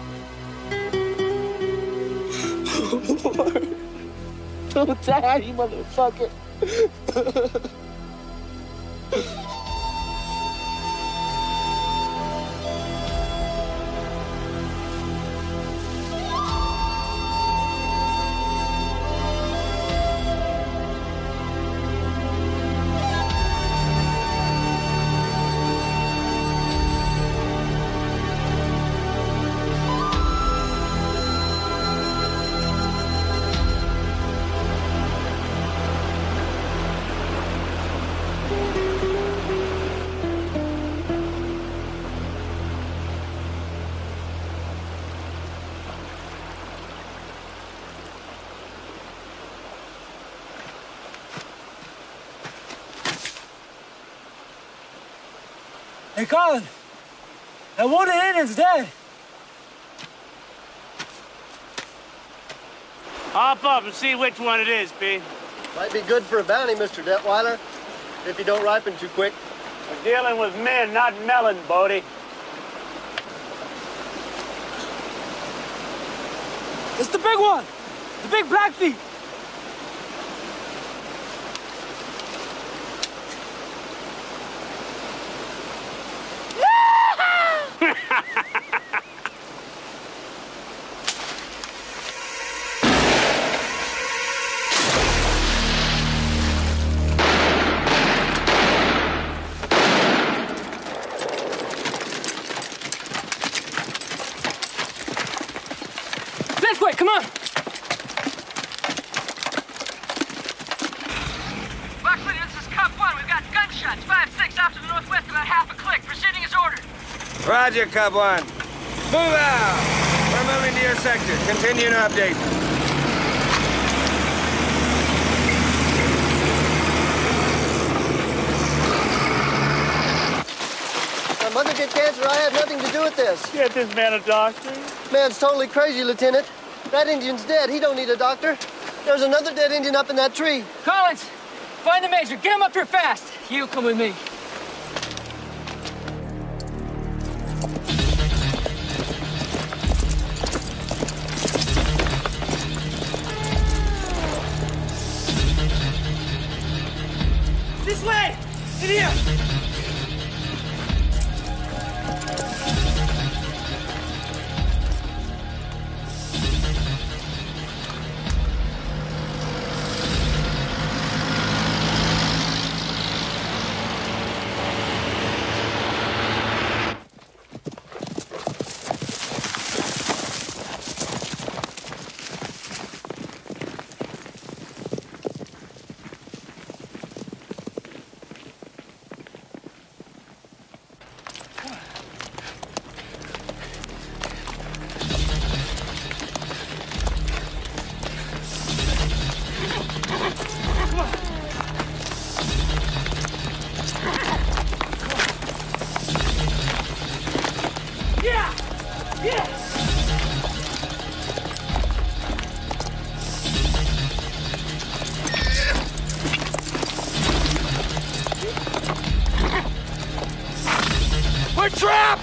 Warren. Don't die, you motherfucker. Hey, Colin, that wounded Indian's dead. Hop up and see which one it is, B. Might be good for a bounty, Mr. Detweiler, if you don't ripen too quick. We're dealing with men, not melon, Bodie. It's the big one, the big Blackfeet. This way, come on. Buckley, this is Cup 1. We've got gunshots. 5-6 off to the northwest, about half a click. Proceeding as ordered. Roger, Cub 1. Move out! We're moving to your sector. Continue to update. My mother get cancer. I had nothing to do with this. Get this man a doctor. Man's totally crazy, Lieutenant. That Indian's dead. He don't need a doctor. There's another dead Indian up in that tree. Collins, find the major. Get him up here fast. You come with me. This way! In here! We're trapped!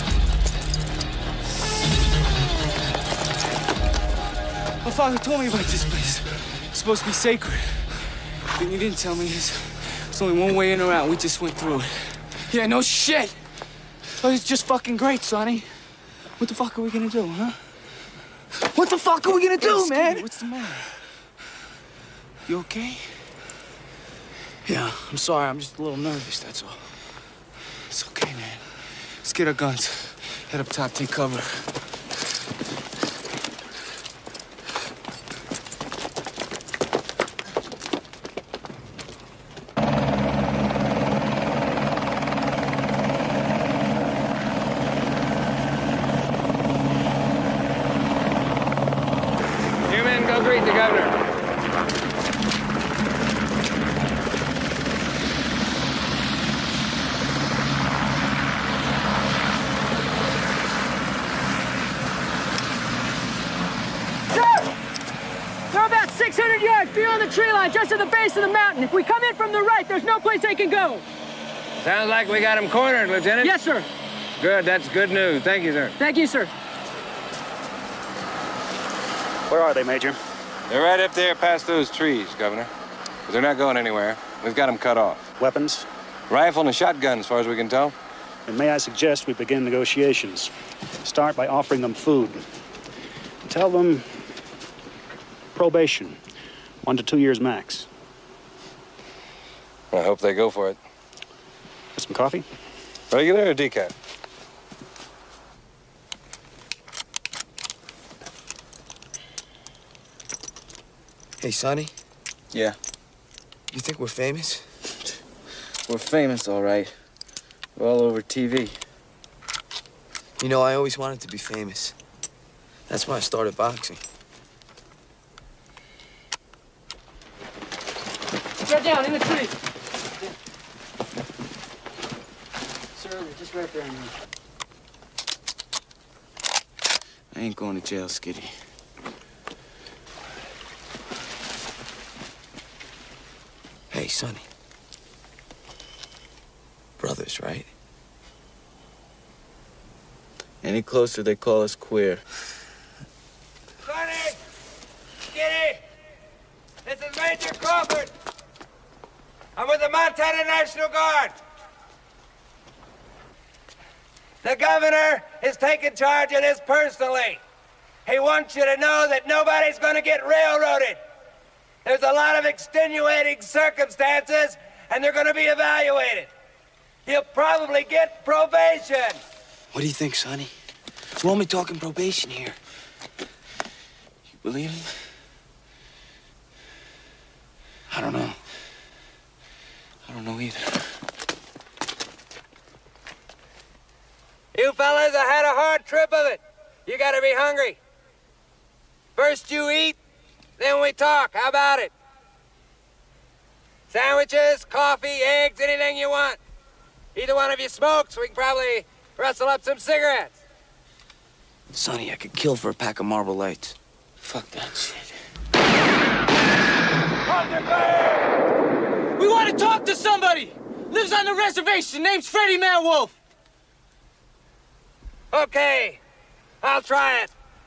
My father told me about this place. It's supposed to be sacred. The thing he didn't tell me is there's only one way in or out. We just went through it. Yeah, no shit. But it's just fucking great, Sonny. What the fuck are we gonna do, huh? What the fuck are we gonna do, man? What's the matter? You okay? Yeah, I'm sorry. I'm just a little nervous, that's all. It's okay, man. Let's get our guns. Head up top, take cover. yard, beyond the tree line, just at the base of the mountain. If we come in from the right, there's no place they can go. Sounds like we got him cornered, Lieutenant. Yes, sir. Good, that's good news. Thank you, sir. Thank you, sir. Where are they, Major? They're right up there past those trees, Governor. But they're not going anywhere. We've got them cut off. Weapons? Rifle and a shotgun, as far as we can tell. And may I suggest we begin negotiations. Start by offering them food. Tell them probation, 1 to 2 years max. I hope they go for it. Some coffee? Regular or decaf? Hey, Sonny. Yeah. You think we're famous? We're famous, all right. We're all over TV. You know, I always wanted to be famous. That's why I started boxing. Get down, in the tree. Sir, they're just right there. I ain't going to jail, Skitty. Hey, Sonny. Brothers, right? Any closer, they call us queer. Sonny! Skitty! This is Major Crawford. I'm with the Montana National Guard. The governor is taking charge of this personally. He wants you to know that nobody's going to get railroaded. There's a lot of extenuating circumstances, and they're going to be evaluated. You'll probably get probation. What do you think, Sonny? We're only talking probation here. You believe him? I don't know. I don't know either. You fellas have had a hard trip of it. You gotta be hungry. First you eat, then we talk. How about it? Sandwiches, coffee, eggs, anything you want. Either one of you smokes, we can probably rustle up some cigarettes. Sonny, I could kill for a pack of Marble Lights. Fuck that shit. We want to talk to somebody. Lives on the reservation. Name's Freddie Manwolf. Okay, I'll try it.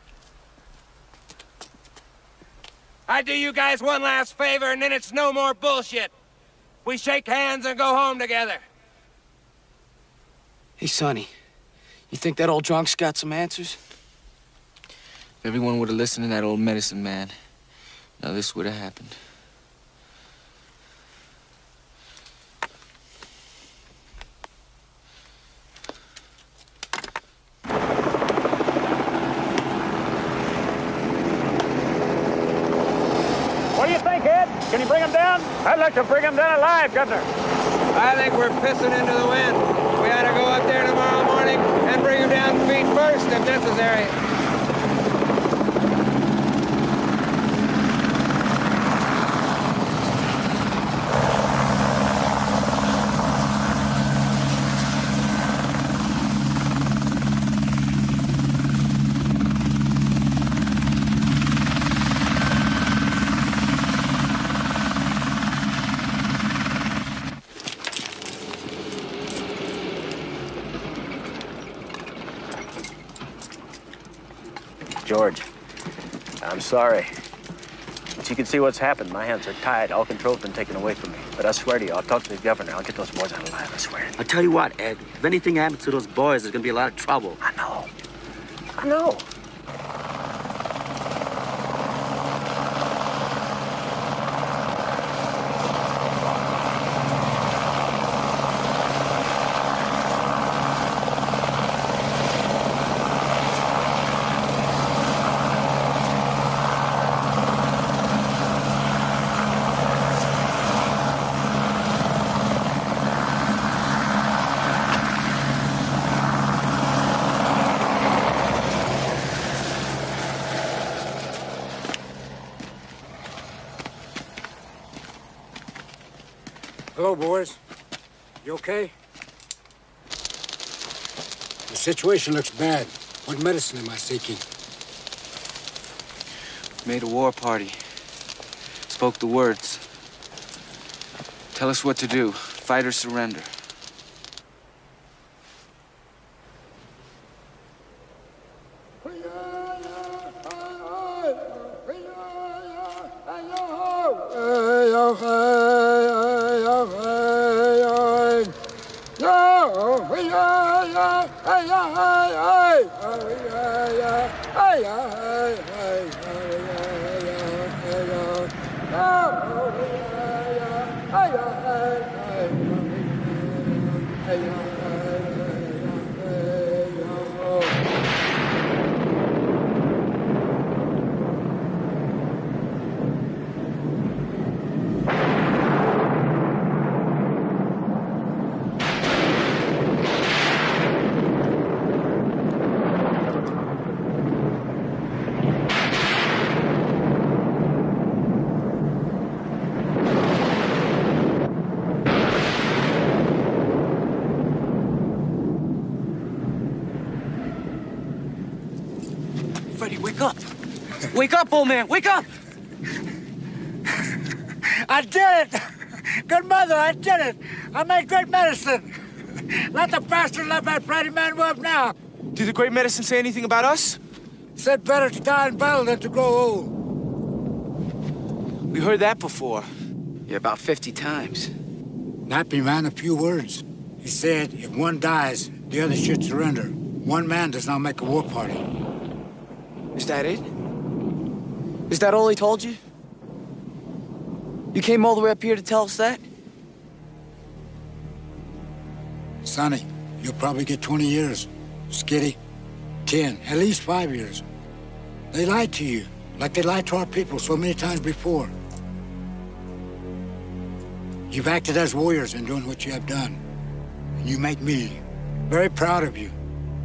I do you guys one last favor, and then it's no more bullshit. We shake hands and go home together. Hey, Sonny, you think that old drunk's got some answers? If everyone would have listened to that old medicine man, now this would have happened. What do you think, Ed? Can you bring him down? I'd like to bring him down alive, Governor. I think we're pissing into the wind. We ought to go up there tomorrow morning and bring him down feet first if necessary. George, I'm sorry. But you can see what's happened. My hands are tied. All control's been taken away from me. But I swear to you, I'll talk to the governor. I'll get those boys out alive, I swear. I'll tell you what, Ed. If anything happens to those boys, there's gonna be a lot of trouble. I know. I know. Hello, boys. You okay? The situation looks bad. What medicine am I seeking? Made a war party. Spoke the words. Tell us what to do. Fight or surrender. Freddie, wake up. Wake up, old man. Wake up. I did it! Good mother, I did it! I made great medicine! Let the bastard let that Freddie man up now! Did the great medicine say anything about us? Said better to die in battle than to grow old. We heard that before. Yeah, about 50 times. Nappy man, a few words. He said, if one dies, the other should surrender. One man does not make a war party. Is that it? Is that all he told you? You came all the way up here to tell us that? Sonny, you'll probably get 20 years. Skitty, 10, at least 5 years. They lied to you, like they lied to our people so many times before. You've acted as warriors in doing what you have done. And you make me very proud of you.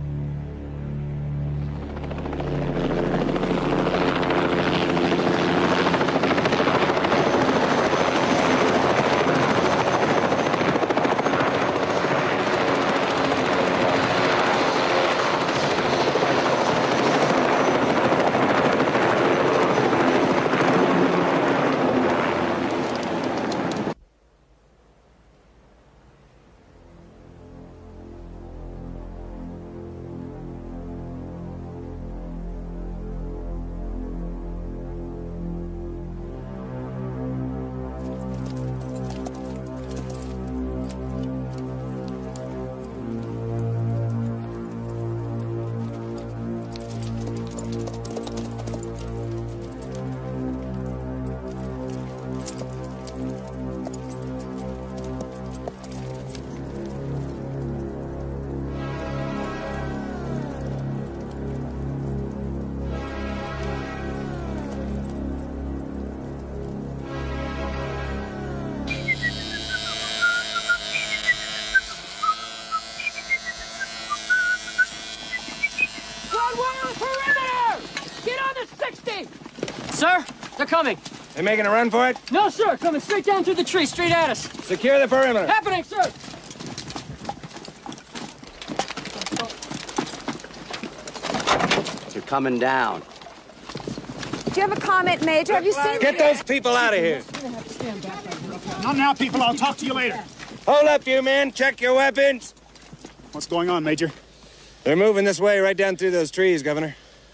Sir, they're coming. They making a run for it? No, sir. Coming straight down through the tree, straight at us. Secure the perimeter. Happening, sir. They're coming down. Do you have a comment, Major? Have you seen Get those people out of here. Not now, people. I'll talk to you later. Hold up, you men. Check your weapons. What's going on, Major? They're moving this way, right down through those trees, Governor.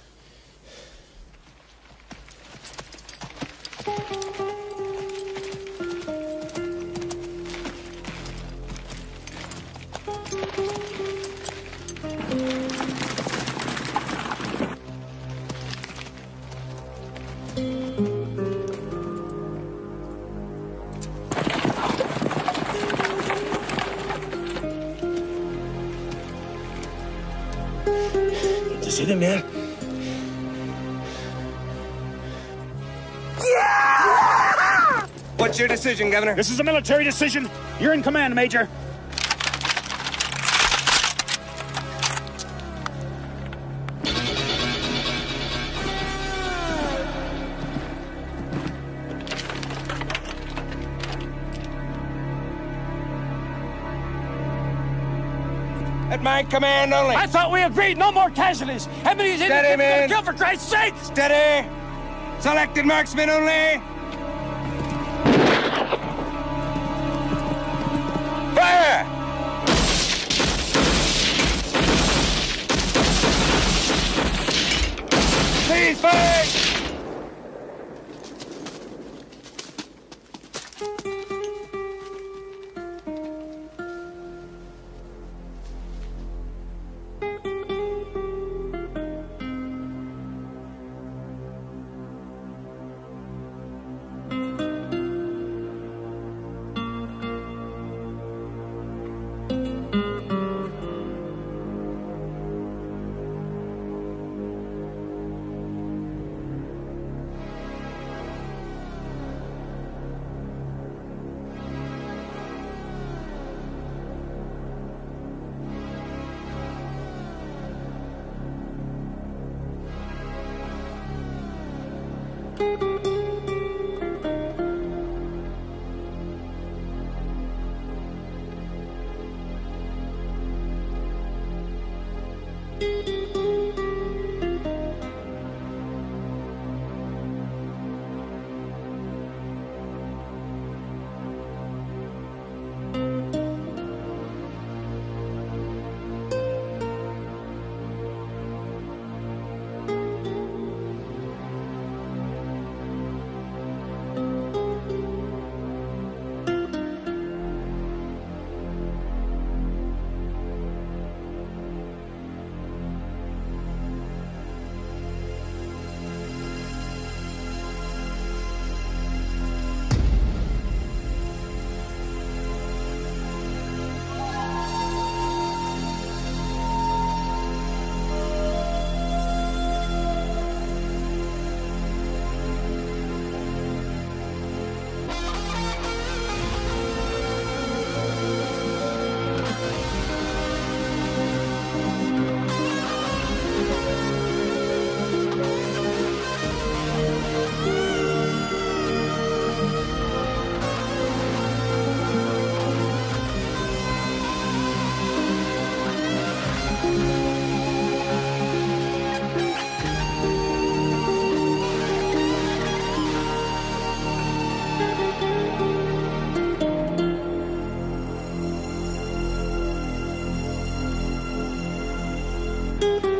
You see them, man? What's your decision, Governor? This is a military decision. You're in command, Major. At my command only. I thought we agreed no more casualties. How many is Steady, man. kill, for Christ's sake? Steady. Selected marksmen only. Fire! Please fire! Thank you.